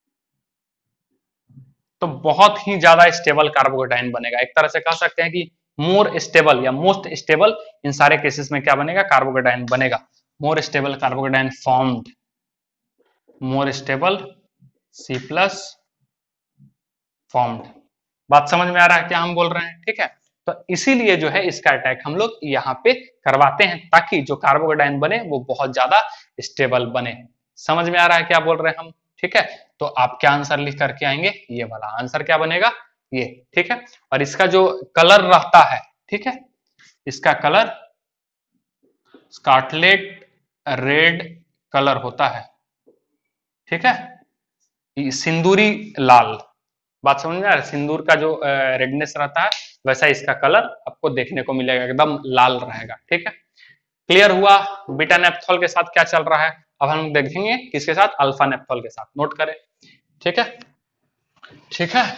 तो बहुत ही ज्यादा स्टेबल कार्बोकेटाइन बनेगा, एक तरह से कह सकते हैं कि मोर स्टेबल या मोस्ट स्टेबल इन सारे केसेस में क्या बनेगा, कार्बोकेटाइन बनेगा। More stable carbocation formed, more stable C plus formed. बात समझ में आ रहा है क्या हम बोल रहे हैं, ठीक है। तो इसीलिए जो है इसका अटैक हम लोग यहाँ पे करवाते हैं, ताकि जो कार्बोकेटाइन बने वो बहुत ज्यादा स्टेबल बने। समझ में आ रहा है क्या बोल रहे हैं हम, ठीक है। तो आप क्या आंसर लिख करके आएंगे, ये वाला आंसर क्या बनेगा, ये, ठीक है। और इसका जो कलर रहता है, ठीक है, इसका कलर स्कारलेट रेड कलर होता है, ठीक है, सिंदूरी लाल। बात समझ में आ रहा है, सिंदूर का जो रेडनेस रहता है वैसा इसका कलर आपको देखने को मिलेगा, एकदम लाल रहेगा, ठीक है। क्लियर हुआ बीटा नेप्थॉल के साथ क्या चल रहा है। अब हम देखेंगे किसके साथ, अल्फा नेप्थॉल के साथ, नोट करें, ठीक है, ठीक है।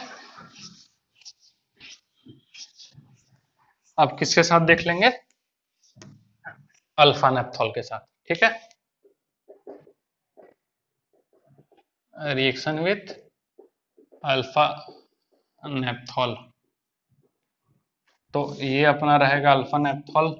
अब किसके साथ देख लेंगे, अल्फा नेप्थॉल के साथ, ठीक है, रिएक्शन विथ अल्फा नेप्थॉल। तो ये अपना रहेगा अल्फा नेप्थॉल,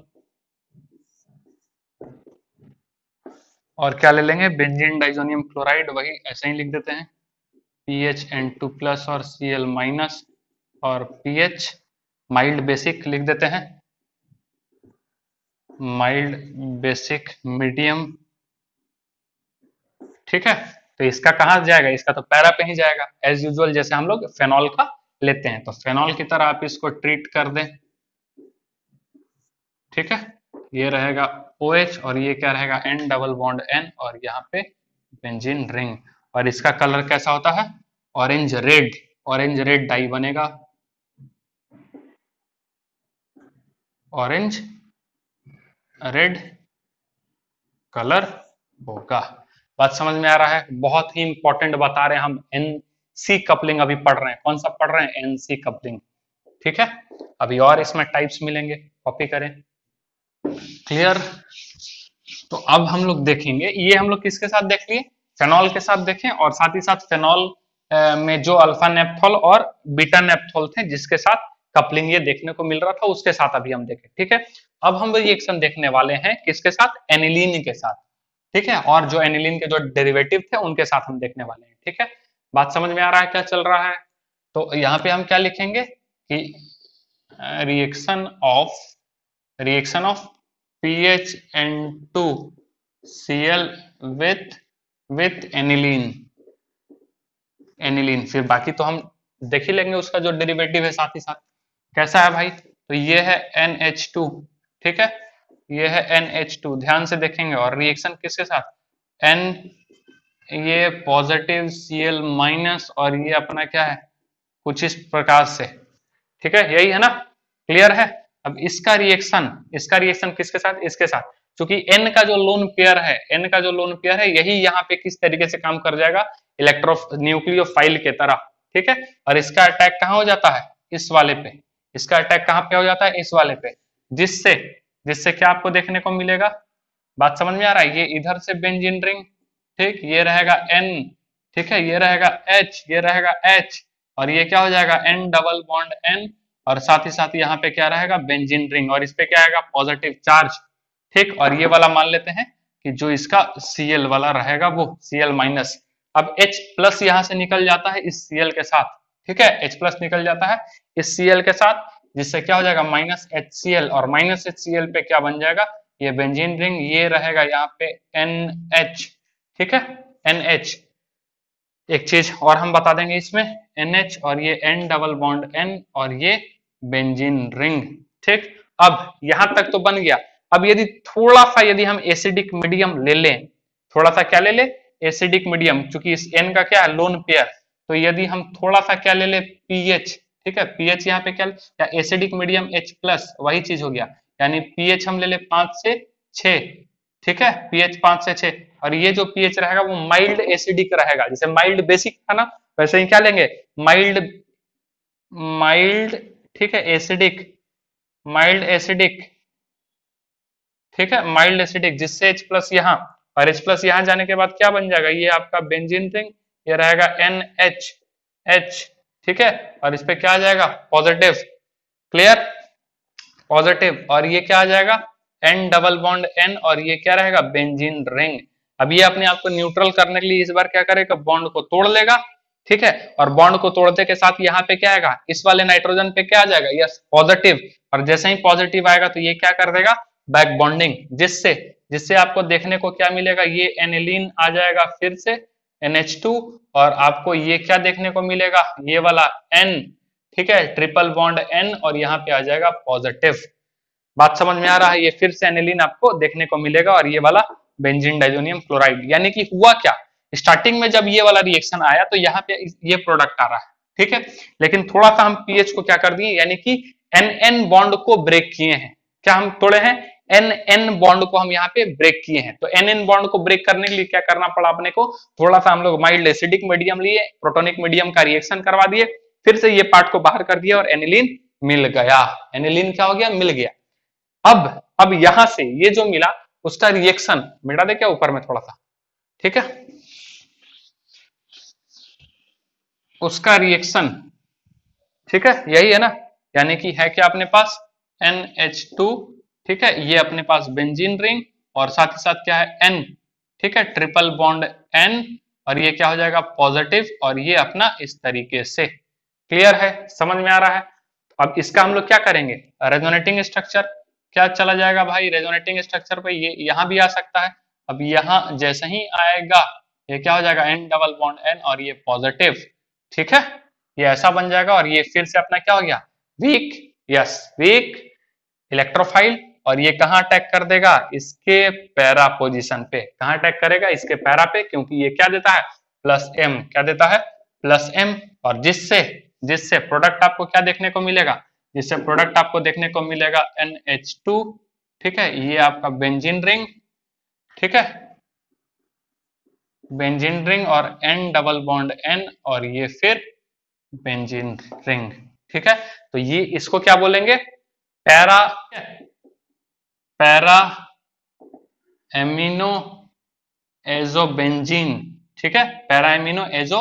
और क्या ले लेंगे, बेंजीन डाइजोनियम क्लोराइड, वही ऐसे ही लिख देते हैं, पीएच एन टू प्लस और Cl माइनस, और पीएच माइल्ड बेसिक लिख देते हैं, माइल्ड बेसिक मीडियम, ठीक है। तो इसका कहां जाएगा, इसका तो पैरा पे ही जाएगा, एज यूजुअल जैसे हम लोग फेनॉल का लेते हैं, तो फेनॉल की तरह आप इसको ट्रीट कर दें, ठीक है। ये रहेगा OH, और ये क्या रहेगा N डबल बॉन्ड N, और यहाँ पे बेंजीन रिंग। और इसका कलर कैसा होता है, orange red, orange red dye बनेगा, ऑरेंज रेड कलर होगा। बात समझ में आ रहा है? बहुत ही इंपॉर्टेंट बता रहे हैं हम, एन सी कपलिंग अभी पढ़ रहे हैं। कौन सा पढ़ रहे हैं? N C coupling. ठीक है, अभी और इसमें टाइप्स मिलेंगे, कॉपी करें। क्लियर? तो अब हम लोग देखेंगे, ये हम लोग किसके साथ देख लिए? फेनॉल के साथ देखें, और साथ ही साथ फेनॉल में जो अल्फा नेप्थोल और बीटा नेप्थोल थे जिसके साथ कपलिंग ये देखने को मिल रहा था, उसके साथ अभी हम देखें। ठीक है, अब हम रिएक्शन देखने वाले हैं किसके साथ? एनिलीन के साथ। ठीक है, और जो एनिलीन के जो डेरिवेटिव थे उनके साथ हम देखने वाले हैं। ठीक है, बात समझ में आ रहा है क्या चल रहा है? तो यहाँ पे हम क्या लिखेंगे कि reaction of reaction of P H N two C L with with aniline aniline फिर बाकी तो हम देख ही लेंगे उसका जो डेरिवेटिव है साथ ही साथ। कैसा है भाई? तो ये है एन एच टू। ठीक है, ये है एन एच टू, ध्यान से देखेंगे। और रिएक्शन किसके साथ? N, ये पॉजिटिव Cl माइनस, और ये अपना क्या है? कुछ इस प्रकार से। ठीक है, यही है ना? क्लियर है? अब इसका रिएक्शन इसका रिएक्शन किसके साथ? इसके साथ। क्योंकि N का जो लोन पेयर है N का जो लोन पेयर है यही यहाँ पे किस तरीके से काम कर जाएगा? इलेक्ट्रो न्यूक्लियोफाइल के तरह। ठीक है, और इसका अटैक कहाँ हो जाता है? इस वाले पे। इसका अटैक कहाँ पे हो जाता है? इस वाले पे। जिससे जिससे क्या आपको देखने को मिलेगा? बात समझ में आ रहा है? ये इधर से बेंजीन रिंग, ठीक, ये रहेगा N, ठीक है, ये रहेगा H, ये रहेगा H, और ये क्या हो जाएगा? N डबल बॉन्ड N, और साथ ही साथ यहाँ पे क्या रहेगा? बेंजीन रिंग, और इस पे क्या आएगा? Positive charge. ठीक, और ये वाला मान लेते हैं कि जो इसका Cl वाला रहेगा वो Cl माइनस। अब H प्लस यहाँ से निकल जाता है इस Cl के साथ। ठीक है, H प्लस निकल जाता है इस Cl के साथ, जिससे क्या हो जाएगा? माइनस HCl, और माइनस HCl पे क्या बन जाएगा? ये बेंजीन रिंग, ये रहेगा यहाँ पे NH। ठीक है, NH। एक चीज और हम बता देंगे इसमें, NH और ये N डबल बॉन्ड N और ये बेंजीन रिंग। ठीक, अब यहां तक तो बन गया। अब यदि थोड़ा सा यदि हम एसिडिक मीडियम ले लें, थोड़ा सा क्या ले ले? एसिडिक मीडियम, क्योंकि इस N का क्या है? Lone pair. तो यदि हम थोड़ा सा क्या ले ले? पीएच। ठीक है, पीएच यहाँ पे क्या, या एसिडिक मीडियम H प्लस, वही चीज हो गया। यानी पीएच हम ले ले पांच से छह। ठीक है, पीएच पांच से छह, और ये जो पीएच रहेगा वो माइल्ड एसिडिक रहेगा। जैसे माइल्ड बेसिक था ना, वैसे ही क्या लेंगे? माइल्ड माइल्ड ठीक है, एसिडिक, माइल्ड एसिडिक। ठीक है, माइल्ड एसिडिक, जिससे H प्लस यहाँ, और H प्लस यहाँ जाने के बाद क्या बन जाएगा? ये आपका बेंजीन रिंग, ये रहेगा NH H। ठीक है, और इस पे क्या आ जाएगा? पॉजिटिव। क्लियर? पॉजिटिव, और ये क्या आ जाएगा? N डबल बॉन्ड N, और ये क्या रहेगा? Benzene ring. अब ये अपने आप को न्यूट्रल करने के लिए इस बार क्या करेगा? बॉन्ड को तोड़ लेगा। ठीक है, और बॉन्ड को तोड़ने के साथ यहाँ पे क्या आएगा? इस वाले नाइट्रोजन पे क्या आ जाएगा? Yes, positive. और जैसे ही पॉजिटिव आएगा तो ये क्या कर देगा? बैक बॉन्डिंग, जिससे जिससे आपको देखने को क्या मिलेगा? ये एनिलीन आ जाएगा फिर से एन एच टू, और आपको ये क्या देखने को मिलेगा? ये वाला N। ठीक है, ट्रिपल बॉन्ड N, और यहाँ पे आ जाएगा पॉजिटिव। बात समझ में आ रहा है? ये फिर से एनिलीन आपको देखने को मिलेगा, और ये वाला बेंजीन डाइजोनियम क्लोराइड। यानी कि हुआ क्या? स्टार्टिंग में जब ये वाला रिएक्शन आया तो यहाँ पे ये प्रोडक्ट आ रहा है। ठीक है, लेकिन थोड़ा सा हम पीएच को क्या कर दिए, यानी कि एन एन बॉन्ड को ब्रेक किए हैं। क्या हम तोड़े हैं? एन एन बॉन्ड को हम यहाँ पे ब्रेक किए हैं। तो एन एन बॉन्ड को ब्रेक करने के लिए क्या करना पड़ा अपने को? थोड़ा सा हम लोग माइल्ड एसिडिक मीडियम लिए, प्रोटोनिक मीडियम का रिएक्शन करवा दिए, फिर से ये पार्ट को बाहर कर दिया, और एनिलीन मिल गया। एनिलीन क्या हो गया? मिल गया। अब अब यहां से ये जो मिला उसका रिएक्शन मिटा दे क्या ऊपर में थोड़ा सा? ठीक है, उसका रिएक्शन, ठीक है, यही है ना? यानी कि है क्या अपने पास? N H to. ठीक है, ये अपने पास बेंजीन रिंग, और साथ ही साथ क्या है? N। ठीक है, ट्रिपल बॉन्ड N, और ये क्या हो जाएगा? पॉजिटिव, और ये अपना इस तरीके से। क्लियर है? समझ में आ रहा है? अब इसका हम लोग क्या करेंगे? रेजोनेटिंग स्ट्रक्चर क्या चला जाएगा भाई? रेजोनेटिंग स्ट्रक्चर पे ये यहाँ भी आ सकता है। अब यहाँ जैसे ही आएगा ये क्या हो जाएगा? N डबल बॉन्ड N, और ये पॉजिटिव। ठीक है, ये ऐसा बन जाएगा, और ये फिर से अपना क्या हो गया? वीक। यस, वीक इलेक्ट्रोफाइल, और ये कहाँ अटैक कर देगा? इसके पैरा पोजीशन पे। कहाँ अटैक करेगा? इसके पैरा पे, क्योंकि ये क्या देता है? Plus M. क्या देता है? प्लस एम, और जिससे जिससे प्रोडक्ट आपको क्या देखने को मिलेगा? जिससे प्रोडक्ट आपको देखने को मिलेगा एन एच टू। ठीक है, ये आपका बेंजीन रिंग। ठीक है, बेंजीन रिंग और एन डबल बॉन्ड एन और ये फिर बेंजीन रिंग। ठीक है, तो ये इसको क्या बोलेंगे, पैरा पैरा एमिनो एजोबेंजीन। ठीक है, पैरा एमिनो एजो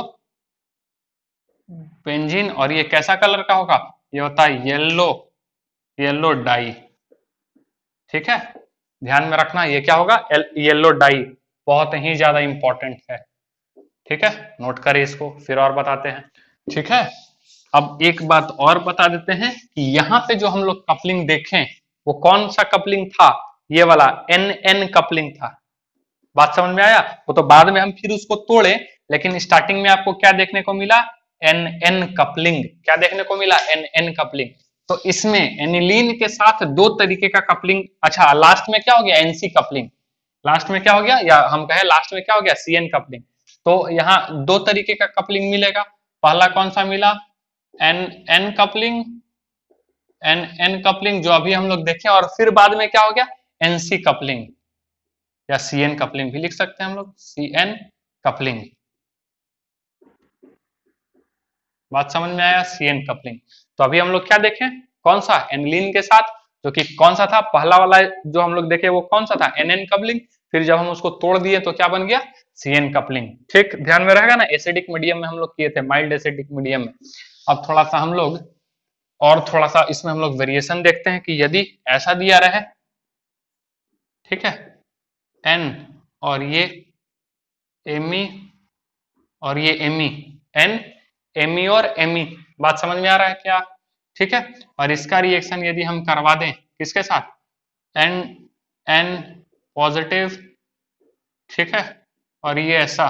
बेंजीन, और ये कैसा कलर का होगा, ये होता है येलो येलो डाई। ठीक है, ध्यान में रखना ये क्या होगा, येलो डाई, बहुत ही ज्यादा इंपॉर्टेंट है। ठीक है, नोट करें इसको, फिर और बताते हैं। ठीक है, अब एक बात और बता देते हैं कि यहाँ पे जो हम लोग कपलिंग देखें वो कौन सा कपलिंग था, ये वाला एन एन कपलिंग था। बात समझ में आया, वो तो बाद में हम फिर उसको तोड़े, लेकिन स्टार्टिंग में आपको क्या देखने को मिला, एन एन कपलिंग। क्या देखने को मिला, एन एन कपलिंग। तो इसमें एनिलीन के साथ दो तरीके का कपलिंग, अच्छा लास्ट में क्या हो गया, एनसी कपलिंग। लास्ट में क्या हो गया, या हम कहे लास्ट में क्या हो गया, सीएन कपलिंग। तो यहाँ दो तरीके का कपलिंग मिलेगा। पहला कौन सा मिला, N N coupling, N N coupling जो अभी हम लोग देखे, और फिर बाद में क्या हो गया, एनसी कपलिंग, या सीएन कपलिंग भी लिख सकते हैं हम लोग, सीएन कपलिंग। बात समझ में आया, सीएन कपलिंग। तो अभी हम लोग क्या देखें, कौन सा, एनिलीन के साथ, जो कि कौन सा था, पहला वाला जो हम लोग देखे वो कौन सा था, एनएन कपलिंग। फिर जब हम उसको तोड़ दिए तो क्या बन गया, सीएन कपलिंग। ठीक, ध्यान में रहेगा ना, एसिडिक मीडियम में हम लोग किए थे, माइल्ड एसिडिक मीडियम में। अब थोड़ा सा हम लोग और थोड़ा सा इसमें हम लोग वेरिएशन देखते हैं कि यदि ऐसा दिया रहे, ठीक है, एन और ये एमी और ये एमी, एन एमी और एमी, बात समझ में आ रहा है क्या। ठीक है, और इसका रिएक्शन यदि हम करवा दें किसके साथ, एन एन पॉजिटिव, ठीक है, और ये ऐसा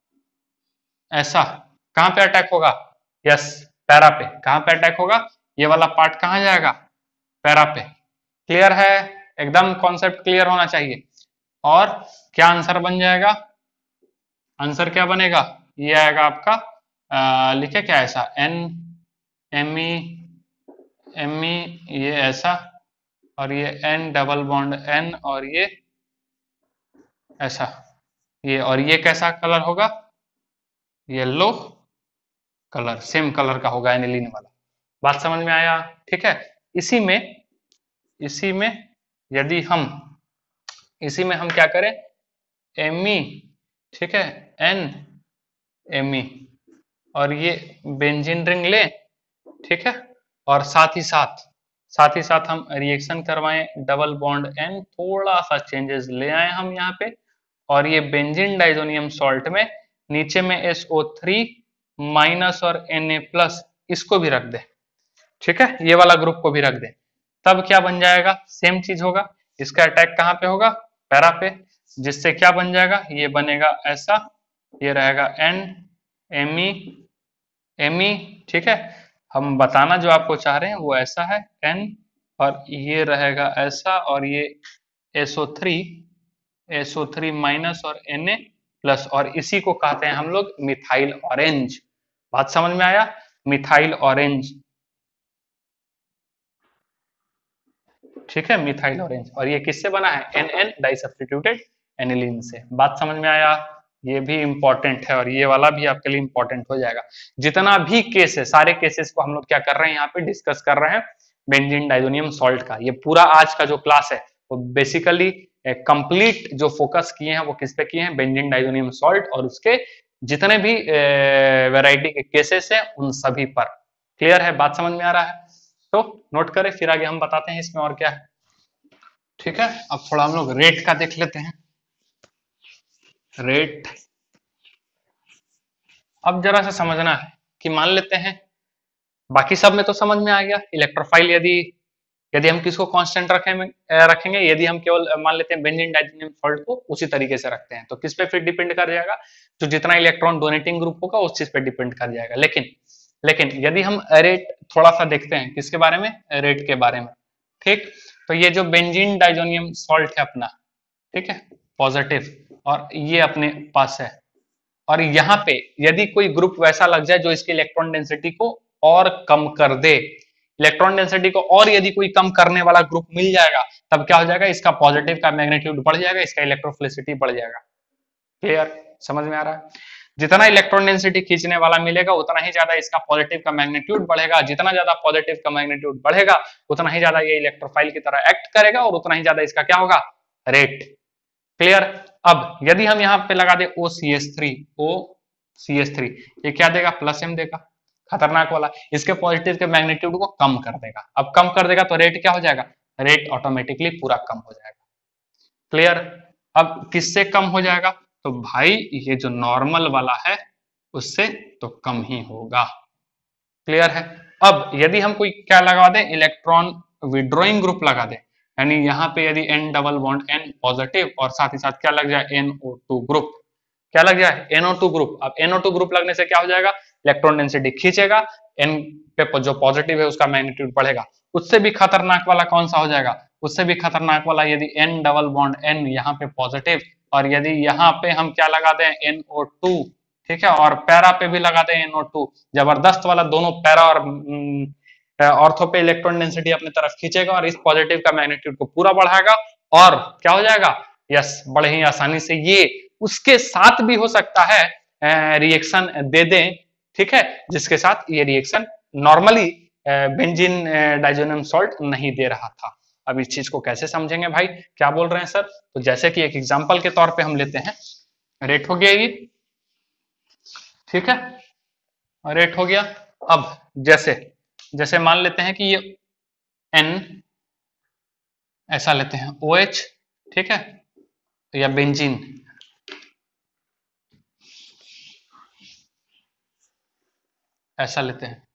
ऐसा, कहां पे अटैक होगा, यस पैरा पे। कहां पे अटैक होगा, ये वाला पार्ट कहां जाएगा, पैरा पे। क्लियर है, एकदम कॉन्सेप्ट क्लियर होना चाहिए। और क्या आंसर बन जाएगा, आंसर क्या बनेगा, ये आएगा आपका, आ, लिखे क्या ऐसा, एन एमी एमी, ये ऐसा, और ये एन डबल बॉन्ड एन, और ये ऐसा, ये, और ये कैसा कलर होगा, येलो कलर, सेम कलर का होगा एनिलीन वाला। बात समझ में आया। ठीक है, इसी में इसी में यदि हम इसी में हम क्या करें, एमी, ठीक है, एन एमी, और ये बेंजीन रिंग ले, ठीक है, और साथ ही साथ साथ ही साथ हम रिएक्शन करवाएं, डबल बॉन्ड एन, थोड़ा सा चेंजेस ले आए हम यहाँ पे, और ये बेंजीन डाइजोनियम सॉल्ट में नीचे में एस ओ थ्री माइनस और Na प्लस, इसको भी रख दे। ठीक है, ये वाला ग्रुप को भी रख दे, तब क्या बन जाएगा, सेम चीज होगा। इसका अटैक कहाँ पे होगा, पैरा पे, जिससे क्या बन जाएगा, ये बनेगा ऐसा, ये रहेगा एन एमी एमी। ठीक है, हम बताना जो आपको चाह रहे हैं वो ऐसा है, एन, और ये रहेगा ऐसा, और ये S O three S O three minus और Na प्लस, और इसी को कहते हैं हम लोग मिथाइल ऑरेंज। बात समझ में आया, मिथाइल ऑरेंज। ठीक है, मिथाइल ऑरेंज, और ये किससे बना है, N N di substituted aniline से। बात समझ में आया, ये भी इंपॉर्टेंट है, और ये वाला भी आपके लिए इंपॉर्टेंट हो जाएगा। जितना भी केस है, सारे केसेस को हम लोग क्या कर रहे हैं, यहाँ पे डिस्कस कर रहे हैं बेंजीन डाइजोनियम सॉल्ट का। ये पूरा आज का जो क्लास है वो बेसिकली कंप्लीट जो फोकस किए हैं वो किस पे किए हैं, बेंजीन डाइजोनियम सॉल्ट, और उसके जितने भी वैरायटी के केसेस हैं उन सभी पर। क्लियर है, बात समझ में आ रहा है, तो नोट करें, फिर आगे हम बताते हैं इसमें और क्या है। ठीक है, अब थोड़ा हम लोग रेट का देख लेते हैं। रेट, अब जरा सा समझना है कि मान लेते हैं, बाकी सब में तो समझ में आ गया, इलेक्ट्रोफाइल यदि यदि हम किसको कांस्टेंट रखें रखेंगे, यदि हम केवल मान लेते हैं बेंजीन डाइजोनियम सॉल्ट को उसी तरीके से रखते हैं, तो किस पे फिर डिपेंड कर जाएगा, जो जितना इलेक्ट्रॉन डोनेटिंग ग्रुप होगा उस चीज पे डिपेंड कर जाएगा। लेकिन लेकिन यदि हम रेट थोड़ा सा देखते हैं, किसके बारे में, रेट के बारे में। ठीक, तो ये जो बेंजीन डाइजोनियम सॉल्ट है अपना, ठीक है, पॉजिटिव, और ये अपने पास है, और यहाँ पे यदि कोई ग्रुप वैसा लग जाए जो इसकी इलेक्ट्रॉन डेंसिटी को और कम कर दे, इलेक्ट्रॉन डेंसिटी को और यदि कोई कम करने वाला ग्रुप मिल जाएगा, तब क्या हो जाएगा, इसका पॉजिटिव का मैग्नीट्यूड बढ़ जाएगा, इसका इलेक्ट्रोफिलिसिटी बढ़ जाएगा। क्लियर, समझ में आ रहा है? जितना इलेक्ट्रॉन डेंसिटी खींचने वाला मिलेगा उतना ही ज्यादा इसका पॉजिटिव का मैग्नीट्यूड बढ़ेगा, जितना ज्यादा पॉजिटिव का मैग्नीट्यूड बढ़ेगा उतना ही ज्यादा ये इलेक्ट्रोफाइल की तरह एक्ट करेगा और उतना ही ज्यादा इसका क्या होगा, रेट। क्लियर। अब यदि हम यहाँ पे लगा दे O C S three, O C S three, ये क्या देगा, प्लस एम देगा, खतरनाक वाला, इसके पॉजिटिव के मैग्नीट्यूड को कम कर देगा। अब कम कर देगा तो रेट क्या हो जाएगा, रेट ऑटोमेटिकली पूरा कम हो जाएगा। क्लियर। अब किससे कम हो जाएगा, तो भाई ये जो नॉर्मल वाला है उससे तो कम ही होगा। क्लियर है। अब यदि हम कोई क्या लगा दें, इलेक्ट्रॉन विड्रॉइंग ग्रुप लगा दें, यानी यहाँ पे यदि N double bond N positive और साथ ही साथ क्या लग जाए, N O टू ग्रुप, क्या लग जाए, N O टू ग्रुप। अब N O टू ग्रुप लगने से क्या हो जाएगा, इलेक्ट्रॉन डेंसिटी खींचेगा, N पे जो पॉजिटिव है उसका मैग्नीट्यूड बढ़ेगा। उससे भी खतरनाक वाला कौन सा हो जाएगा, उससे भी खतरनाक वाला यदि N डबल बॉन्ड N यहाँ पे पॉजिटिव और यदि यहाँ पे हम क्या लगा दें, N O टू, ठीक है, और पैरा पे भी लगा दें N O टू, जबरदस्त वाला, दोनों पैरा और ऑर्थो पे इलेक्ट्रॉन डेंसिटी अपनी तरफ खींचेगा और इस पॉजिटिव का मैग्नीट्यूड को पूरा बढ़ाएगा और क्या हो जाएगा, यस, बड़े ही आसानी से ये उसके साथ भी हो सकता है रिएक्शन दे दें, ठीक है, जिसके साथ ये reaction normally benzene diazonium salt नहीं दे रहा था। अब इस चीज को कैसे समझेंगे भाई, क्या बोल रहे हैं सर, तो जैसे कि एक एग्जांपल के तौर पे हम लेते हैं, रेट हो गया ये, ठीक है, रेट हो गया। अब जैसे जैसे मान लेते हैं कि ये N ऐसा लेते हैं OH, ठीक है, या बेंजीन, ऐसा लेते हैं,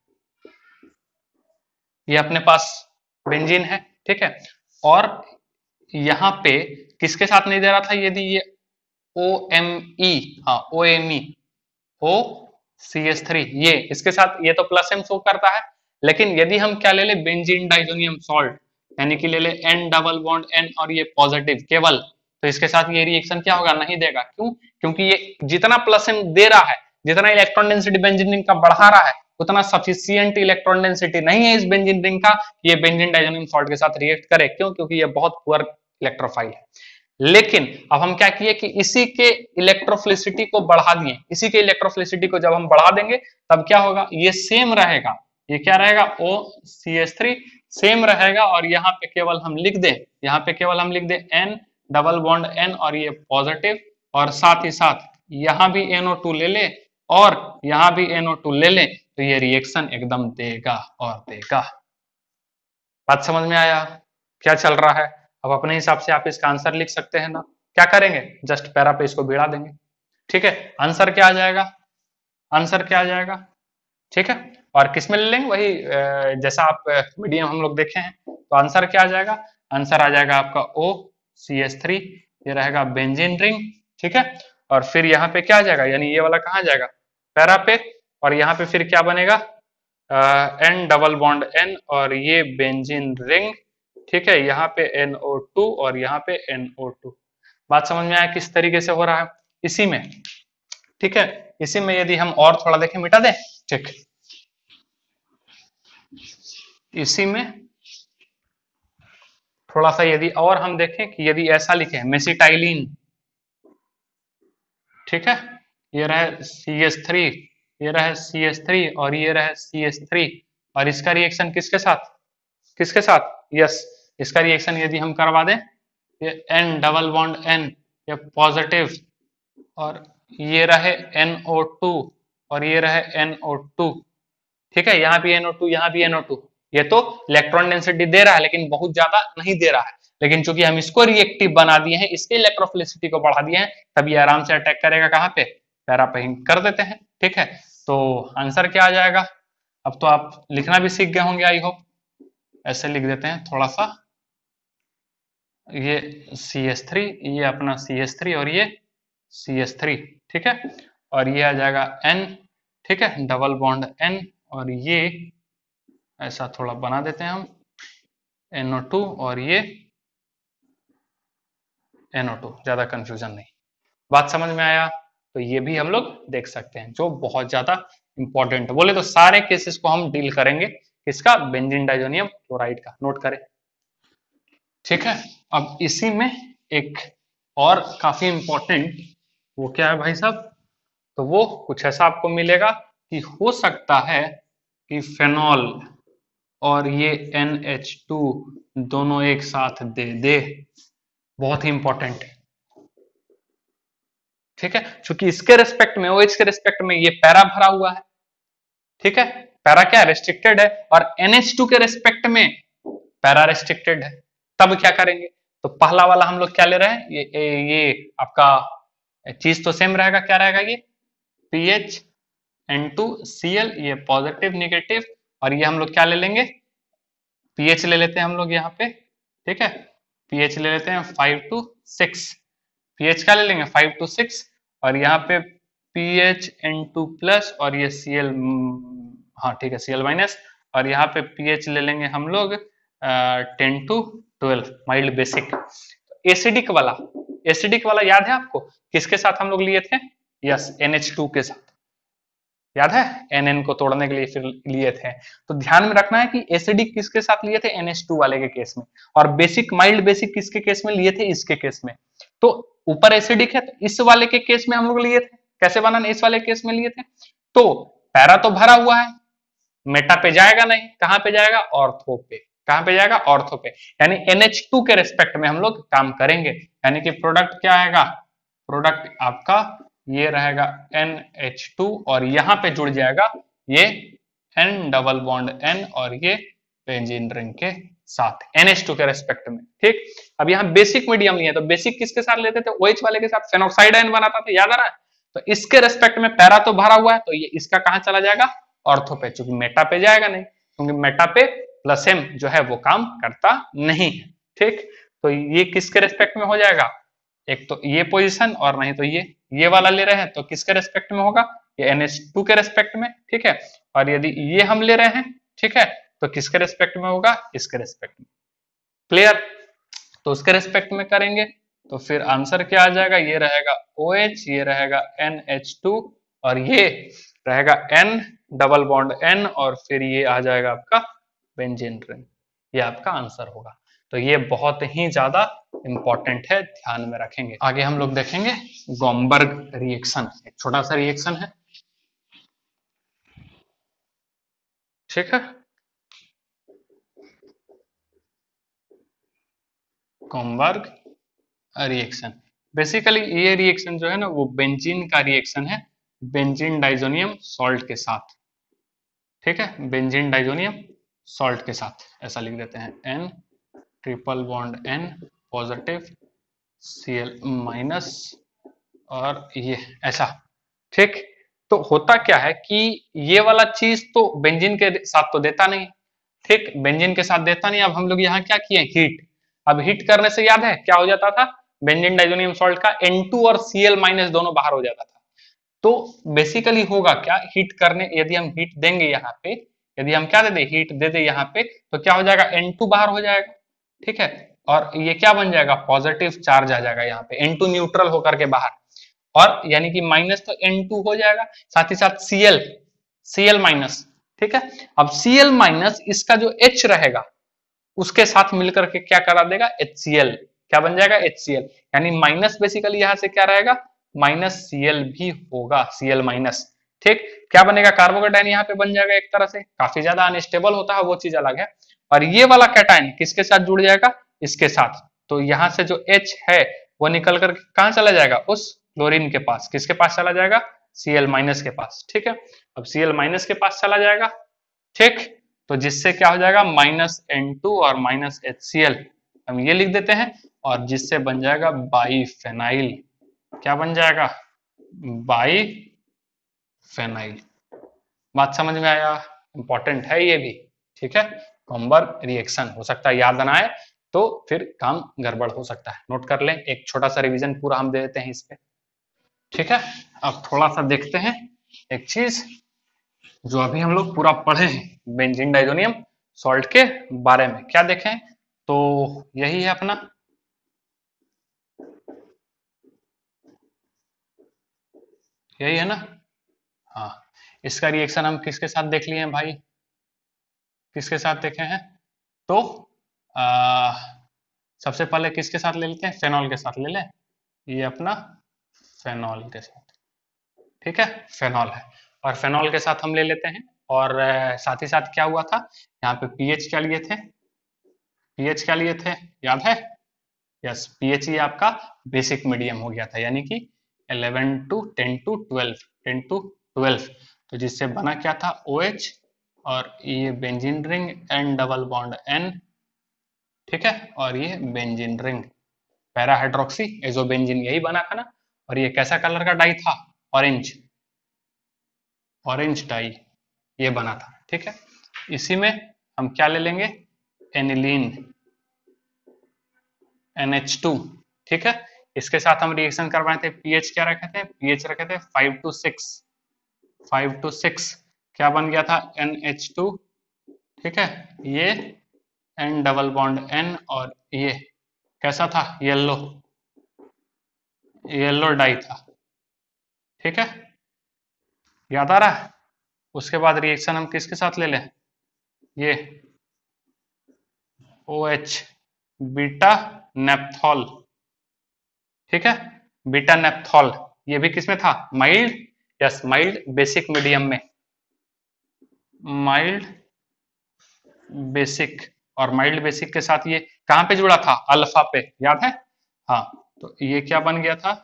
ये अपने पास बेंजीन है, ठीक है, और यहाँ पे किसके साथ नहीं दे रहा था, यदि ये O M E, हाँ O M E, O C H three, ये इसके साथ, ये तो प्लस एम शो करता है, लेकिन यदि हम क्या ले ले, बेंजीन डाइजोनियम सॉल्ट, यानी कि ले ले N डबल बॉन्ड N और ये पॉजिटिव केवल, तो इसके साथ ये रिएक्शन क्या होगा, नहीं देगा। क्यों, क्योंकि ये जितना प्लस एम दे रहा है, जितना इलेक्ट्रॉन डेंसिटी बेंजीन रिंग का बढ़ा रहा है, उतना सफिशियंट इलेक्ट्रॉन डेंसिटी नहीं है इस बेंजीन रिंग का, ये बेंजीन डाइजोनियम सॉल्ट के साथ रिएक्ट करे। क्यों, क्योंकि ये बहुत पुअर इलेक्ट्रोफाइल है। लेकिन अब हम क्या किए कि इसी के इलेक्ट्रोफिलिसिटी को बढ़ा दिए, इसी के इलेक्ट्रोफिलिसिटी को जब हम बढ़ा देंगे तब क्या होगा, ये सेम रहेगा, ये क्या रहेगा, O C H three same रहेगा, और यहाँ पे केवल हम लिख दें, यहाँ पे केवल हम लिख दें N डबल बॉन्ड N और ये पॉजिटिव, और साथ ही साथ यहाँ भी N O टू ले ले और यहाँ भी N O टू ले ले, तो ये रिएक्शन एकदम देगा और देगा। बात समझ में आया क्या चल रहा है? अब अपने हिसाब से आप इसका आंसर लिख सकते हैं ना, क्या करेंगे, जस्ट पैरा पे इसको भिड़ा देंगे, ठीक है, आंसर क्या आ जाएगा, आंसर क्या आ जाएगा, ठीक है, और किस में ले लेंगे, वही जैसा आप मीडियम हम लोग देखे हैं, तो आंसर क्या आ जाएगा, आंसर आ जाएगा आपका O C H थ्री, ये रहेगा बेंजीन रिंग, ठीक है, और फिर यहाँ पे क्या आ जाएगा, यानी ये वाला कहाँ जाएगा, पैरा पे, और यहाँ पे फिर क्या बनेगा, N डबल बॉन्ड N और ये बेंजीन रिंग, ठीक है, यहाँ पे N O टू और यहाँ पे N O टू। बात समझ में आया किस तरीके से हो रहा है इसी में, ठीक है, इसी में यदि हम और थोड़ा देखें, मिटा दें, ठीक, इसी में थोड़ा सा यदि और हम देखें कि यदि ऐसा लिखे मेसिटाइलिन, ठीक है, ये रहे C H थ्री, ये रहे C H थ्री और ये रहे C H थ्री, और इसका रिएक्शन किसके साथ, किसके साथ, यस, इसका रिएक्शन यदि हम करवा दें, ये N डबल बॉन्ड N, ये पॉजिटिव, और ये रहे N O टू और ये रहे N O टू, ठीक है, यहाँ भी N O टू, यहाँ भी N O टू, ये तो इलेक्ट्रॉन डेंसिटी दे रहा है लेकिन बहुत ज्यादा नहीं दे रहा है, लेकिन चूंकि हम इसको रिएक्टिव बना दिए हैं, इसके इलेक्ट्रोफिलिसिटी को बढ़ा दिए हैं, तब ये आराम से अटैक करेगा कहाँ पे, पैरा पे ही कर देते हैं, ठीक है, तो आंसर क्या आ जाएगा, अब तो आप लिखना भी सीख गए होंगे, आई होप, ऐसे लिख देते हैं थोड़ा सा, ये C H थ्री, ये अपना C H थ्री और ये C H थ्री, ठीक है, और ये आ जाएगा N, ठीक है, डबल बॉन्ड N, और ये ऐसा थोड़ा बना देते हैं हम N O टू और ये N O टू, ज्यादा कंफ्यूजन नहीं। बात समझ में आया? तो ये भी हम लोग देख सकते हैं, जो बहुत ज्यादा इंपॉर्टेंट है, बोले तो सारे केसेस को हम डील करेंगे, किसका, बेंजीन डाइजोनियम क्लोराइड का, नोट करें, ठीक है। अब इसी में एक और काफी इंपॉर्टेंट वो क्या है भाई साहब, तो वो कुछ ऐसा आपको मिलेगा कि हो सकता है कि फेनॉल और ये एन एच टू दोनों एक साथ दे दे। बहुत ही इंपॉर्टेंट है, ठीक है, क्योंकि इसके रेस्पेक्ट में, ओएच के रेस्पेक्ट में ये पैरा भरा हुआ है, ठीक है, पैरा क्या रेस्ट्रिक्टेड है, और एन एच टू के रेस्पेक्ट में पैरा रेस्ट्रिक्टेड है। तब क्या करेंगे, तो पहला वाला हम लोग क्या ले रहे हैं, ये ये, ये आपका चीज तो सेम रहेगा, क्या रहेगा ये P H N two C L, ये पॉजिटिव निगेटिव, और ये हम लोग क्या ले लेंगे, पीएच ले लेते हैं हम लोग यहाँ पे, ठीक है, पीएच ले लेते हैं फाइव टू सिक्स, पीएच क्या ले लेंगे फाइव टू सिक्स, और यहाँ पे पीएच एन टू प्लस और ये सी एल, हाँ ठीक है सी एल माइनस, और यहाँ पे पीएच ले लेंगे हम लोग ten to twelve, mild basic. Acidic वाला, एसिडिक वाला याद है आपको, किसके साथ हम लोग लिए थे, यस एन एच टू के साथ, याद है, एन एन को तोड़ने के लिए फिर लिए थे। तो ध्यान में रखना है कि एसिडिक किसके साथ लिए थे, एन एच टू वाले के केस में, और बेसिक माइल्ड बेसिक किसके केस में लिए थे, इसके केस में। तो ऊपर एसिडिक है तो इस वाले के केस में हम लोग लिए थे, कैसे बना, इस वाले केस में लिए थे, तो पैरा तो भरा हुआ है, मेटा पे जाएगा नहीं, कहां पे जाएगा, ऑर्थो पे, कहां पे जाएगा, ऑर्थो पे, यानी एन एच टू के रेस्पेक्ट में हम लोग काम करेंगे, यानी कि प्रोडक्ट क्या आएगा, प्रोडक्ट आपका ये रहेगा एन एच टू, और यहां पे जुड़ जाएगा ये N डबल बॉन्ड N, और ये बेंजीन रिंग के साथ एन एच टू के रेस्पेक्ट में, ठीक। अब यहाँ बेसिक मीडियम लिए, तो बेसिक किसके साथ लेते थे, OH वाले के साथ, फेनोक्साइड आयन बनाता था, याद आ रहा है, तो इसके रेस्पेक्ट में पैरा तो भरा हुआ है, तो ये इसका कहां चला जाएगा, ऑर्थो पे, क्योंकि मेटा पे जाएगा नहीं, क्योंकि मेटा पे प्लस एम जो है वो काम करता नहीं है, ठीक। तो ये किसके रेस्पेक्ट में हो जाएगा, एक तो ये पोजीशन, और नहीं तो ये ये वाला ले रहे हैं तो किसके रेस्पेक्ट में होगा, ये एन एच टू के रेस्पेक्ट में, ठीक है, और यदि ये हम ले रहे हैं, ठीक है, तो किसके रेस्पेक्ट में होगा, इसके रेस्पेक्ट में, क्लियर। तो उसके रेस्पेक्ट में करेंगे तो फिर आंसर क्या आ जाएगा, ये रहेगा OH, ये रहेगा एन एच टू, और ये रहेगा N डबल बॉन्ड N, और फिर ये आ जाएगा आपका बेंजीन रिंग, ये आपका आंसर होगा। तो ये बहुत ही ज्यादा इंपॉर्टेंट है, ध्यान में रखेंगे। आगे हम लोग देखेंगे गॉमबर्ग रिएक्शन, एक छोटा सा रिएक्शन है, ठीक है, गॉमबर्ग रिएक्शन। बेसिकली ये रिएक्शन जो है ना वो बेंजीन का रिएक्शन है, बेंजीन डाइजोनियम सॉल्ट के साथ, ठीक है, बेंजीन डाइजोनियम सॉल्ट के साथ, ऐसा लिख देते हैं N triple bond N positive Cl minus, और ये ऐसा, ठीक। तो होता क्या है कि ये वाला चीज तो बेंजीन के साथ तो देता नहीं, ठीक, बेंजीन के साथ देता नहीं। अब हम लोग यहाँ क्या किए, हीट, अब हीट करने से याद है क्या हो जाता था, बेंजीन डाइजोनियम सॉल्ट का एन टू और Cl माइनस दोनों बाहर हो जाता था। तो बेसिकली होगा क्या, हीट करने, यदि हम हीट देंगे यहाँ पे, यदि हम क्या दे दे, हीट दे दे यहाँ पे, तो क्या हो जाएगा, एन टू बाहर हो जाएगा, ठीक है, और ये क्या बन जाएगा, पॉजिटिव चार्ज आ जाएगा यहाँ पे, एन टू न्यूट्रल होकर के बाहर, और यानी कि माइनस तो एन टू हो जाएगा, साथ ही साथ Cl, Cl माइनस, ठीक है। अब Cl माइनस इसका जो H रहेगा उसके साथ मिलकर के क्या करा देगा, HCl, क्या बन जाएगा, HCl, यानी माइनस बेसिकली यहां से क्या रहेगा, माइनस Cl भी होगा, Cl माइनस, ठीक। क्या बनेगा, कार्बोकेटाइन यहाँ पे बन जाएगा, एक तरह से काफी ज्यादा अनस्टेबल होता है वो चीज अलग है, और ये वाला कैटाइन किसके साथ जुड़ जाएगा, इसके साथ, तो यहाँ से जो H है वो निकल कर कहां चला जाएगा, उस क्लोरीन के पास, किसके पास चला जाएगा, Cl माइनस के पास, ठीक है। अब Cl माइनस के पास चला जाएगा, ठीक, तो जिससे क्या हो जाएगा, माइनस एन टू और माइनस एच सी एल, हम ये लिख देते हैं, और जिससे बन जाएगा बाईफेनाइल, क्या बन जाएगा, बाईफेनाइल। बात समझ में आया, इंपॉर्टेंट है ये भी, ठीक है, गॉमबर्ग रिएक्शन, हो सकता है याद ना आए तो फिर काम गड़बड़ हो सकता है, नोट कर लें, एक छोटा सा रिवीजन पूरा हम दे देते हैं इस पे, ठीक है। अब थोड़ा सा देखते हैं एक चीज जो अभी हम लोग पूरा पढ़े हैं बेंजीन डाइजोनियम सॉल्ट के बारे में, क्या देखें, तो यही है अपना, यही है ना, हाँ, इसका रिएक्शन हम किसके साथ देख लिए हैं भाई, किसके साथ देखे हैं, तो आ, सबसे पहले किसके साथ ले लेते हैं, फेनॉल के साथ ले लें, ये अपना फेनॉल के साथ, ठीक है, फेनॉल है, और फेनॉल के साथ हम ले लेते हैं। और अ, साथ ही साथ क्या हुआ था, यहाँ पे पीएच क्या लिए थे, पीएच क्या लिए थे, याद है? यस, पीएच ही आपका बेसिक मीडियम हो गया था, यानी कि eleven to ten to twelve, ten to twelve, तो जिससे बना क्या था, OH, और ये benzene ring, N double bond N, ठीक है, और ये benzene ring, para hydroxy azobenzene, यही बना था ना। और ये कैसा कलर का डाई था, ऑरेंज, ऑरेंज डाई ये बना था, ठीक है। इसी में हम क्या ले लेंगे, एनिलीन, एन एच टू, ठीक है। इसके साथ हम रिएक्शन करवाए थे, पीएच क्या रखे थे, पीएच रखे थे five to six, five to six, क्या बन गया था, एन एच टू, ठीक है, ये एन डबल बॉन्ड N, और ये कैसा था, येलो, येलो डाई था, ठीक है, याद आ रहा है? उसके बाद रिएक्शन हम किसके साथ ले लें, ये OH, बीटा नेप्थॉल, ठीक है, बीटा नेप्थॉल, ये भी किसमें था, mild, yes, mild basic medium में, माइल्ड बेसिक, और माइल्ड बेसिक के साथ ये कहां पे जुड़ा था, अल्फा पे, याद है? हाँ, तो ये क्या बन गया था,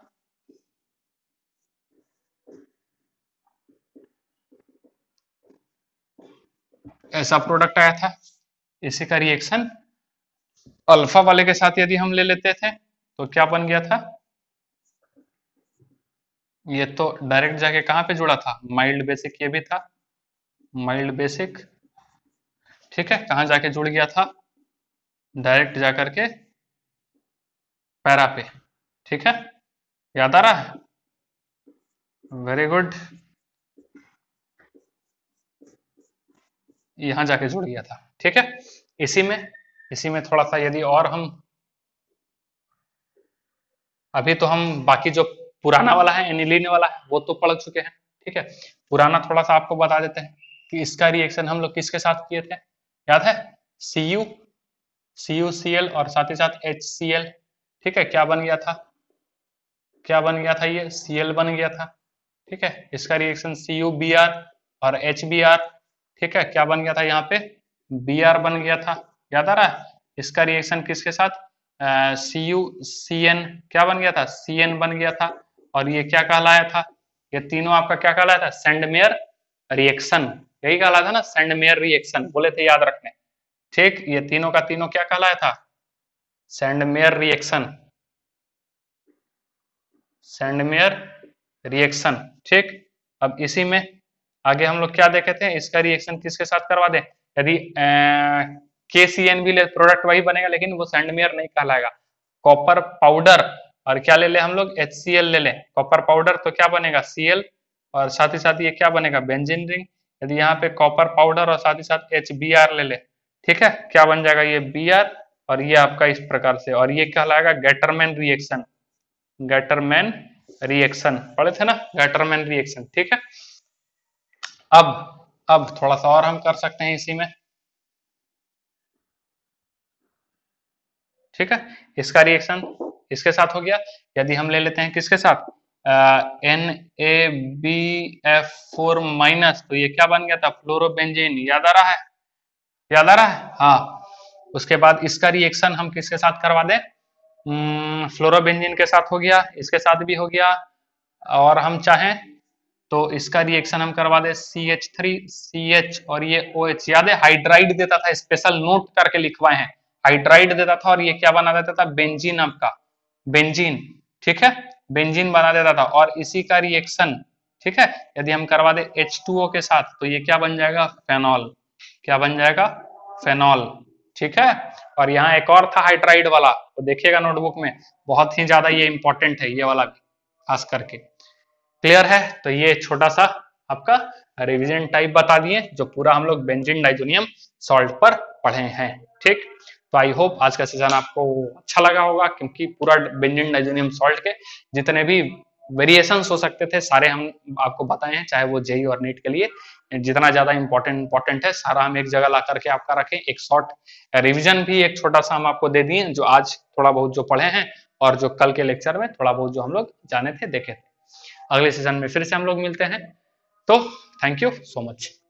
ऐसा प्रोडक्ट आया था। इसी का रिएक्शन अल्फा वाले के साथ यदि हम ले लेते थे तो क्या बन गया था, ये तो डायरेक्ट जाके कहां पे जुड़ा था, माइल्ड बेसिक, ये भी था माइल्ड बेसिक, ठीक है, कहां जाके जुड़ गया था, डायरेक्ट जाकर के पैरा पे, ठीक है, याद आ रहा है? वेरी गुड, यहां जाके जुड़ गया था, ठीक है। इसी में इसी में थोड़ा सा यदि और हम, अभी तो हम बाकी जो पुराना वाला है, एनिलीन वाला है, वो तो पढ़ चुके हैं, ठीक है। पुराना थोड़ा सा आपको बता देते हैं कि इसका रिएक्शन हम लोग किसके साथ किए थे, याद है? Cu, CuCl और साथ ही साथ HCl, ठीक है, क्या बन गया था, क्या बन गया था, ये Cl बन गया था, ठीक है। इसका रिएक्शन CuBr और HBr, ठीक है, क्या बन गया था, यहाँ पे Br बन गया था, याद आ रहा है? इसका रिएक्शन किसके साथ, CuCN, क्या बन गया था, Cn बन गया था, और ये क्या कहलाया था, ये तीनों आपका क्या कहलाया था, सेंडमेयर रिएक्शन, यही कहलाया था ना, सेंडमेयर रिएक्शन बोले थे, याद रखने, ठीक। ये तीनों का तीनों क्या कहलाया था, सेंडमेयर रिएक्शन, सेंडमेयर रिएक्शन, ठीक। अब इसी में आगे हम लोग क्या देखे थे, इसका रिएक्शन किसके साथ करवा दें, यदि के सी एन भी ले, प्रोडक्ट वही बनेगा लेकिन वो सेंडमेयर नहीं कहलाएगा, कॉपर पाउडर, और क्या ले ले हम लोग, एच सी एल ले ले, कॉपर पाउडर तो क्या बनेगा, Cl, और साथ ही साथ ये क्या बनेगा, बेंजीन रिंग। यदि यहाँ पे कॉपर पाउडर और साथ ही साथ एच बी आर ले ले, ठीक है, क्या बन जाएगा, ये Br, और ये आपका इस प्रकार से, और ये कहलाएगा गैटरमैन रिएक्शन, गैटरमैन रिएक्शन, पढ़े थे ना, गैटरमैन रिएक्शन, ठीक है। अब अब थोड़ा सा और हम कर सकते हैं इसी में, ठीक है। इसका रिएक्शन इसके साथ हो गया, यदि हम ले लेते हैं किसके साथ, N A B F four minus, तो ये क्या बन गया था, फ्लोरोबेंजीन, याद आ रहा है, याद आ रहा है, हाँ। उसके बाद इसका रिएक्शन हम किसके साथ करवा दें, फ्लोरोबेंजीन के साथ हो गया, इसके साथ भी हो गया, और हम चाहें तो इसका रिएक्शन हम करवा दे C H three C H और ये OH, याद है हाइड्राइड देता था, स्पेशल नोट करके लिखवाए हैं, हाइड्राइड देता था, और ये क्या बना देता था, बेंजीन, आपका बेंजीन, ठीक है, बेंजीन बना देता था। और इसी का रिएक्शन, ठीक है, यदि हम करवा दे एच टू ओ के साथ तो ये क्या बन जाएगा, फेनॉल, क्या बन जाएगा, फेनॉल, ठीक है। और यहाँ एक और था हाइड्राइड वाला, तो देखिएगा नोटबुक में, बहुत ही ज्यादा ये इंपॉर्टेंट है, ये वाला भी खास करके, क्लियर है? तो ये छोटा सा आपका रिवीजन टाइप बता दिए, जो पूरा हम लोग बेंजीन डाइजोनियम सॉल्ट पर पढ़े हैं, ठीक। तो आई होप आज का सेशन आपको अच्छा लगा होगा, क्योंकि पूरा बेंजीन डाइजोनियम सॉल्ट के जितने भी वेरिएशंस हो सकते थे सारे हम आपको बताए हैं, चाहे वो जेई और नीट के लिए जितना ज्यादा इंपॉर्टेंट इंपॉर्टेंट है सारा हम एक जगह ला करके आपका रखें, एक शॉर्ट रिवीजन भी एक छोटा सा हम आपको दे दिए, जो आज थोड़ा बहुत जो पढ़े हैं और जो कल के लेक्चर में थोड़ा बहुत जो हम लोग जाने थे देखे थे। अगले सेशन में फिर से हम लोग मिलते हैं। तो थैंक यू सो मच।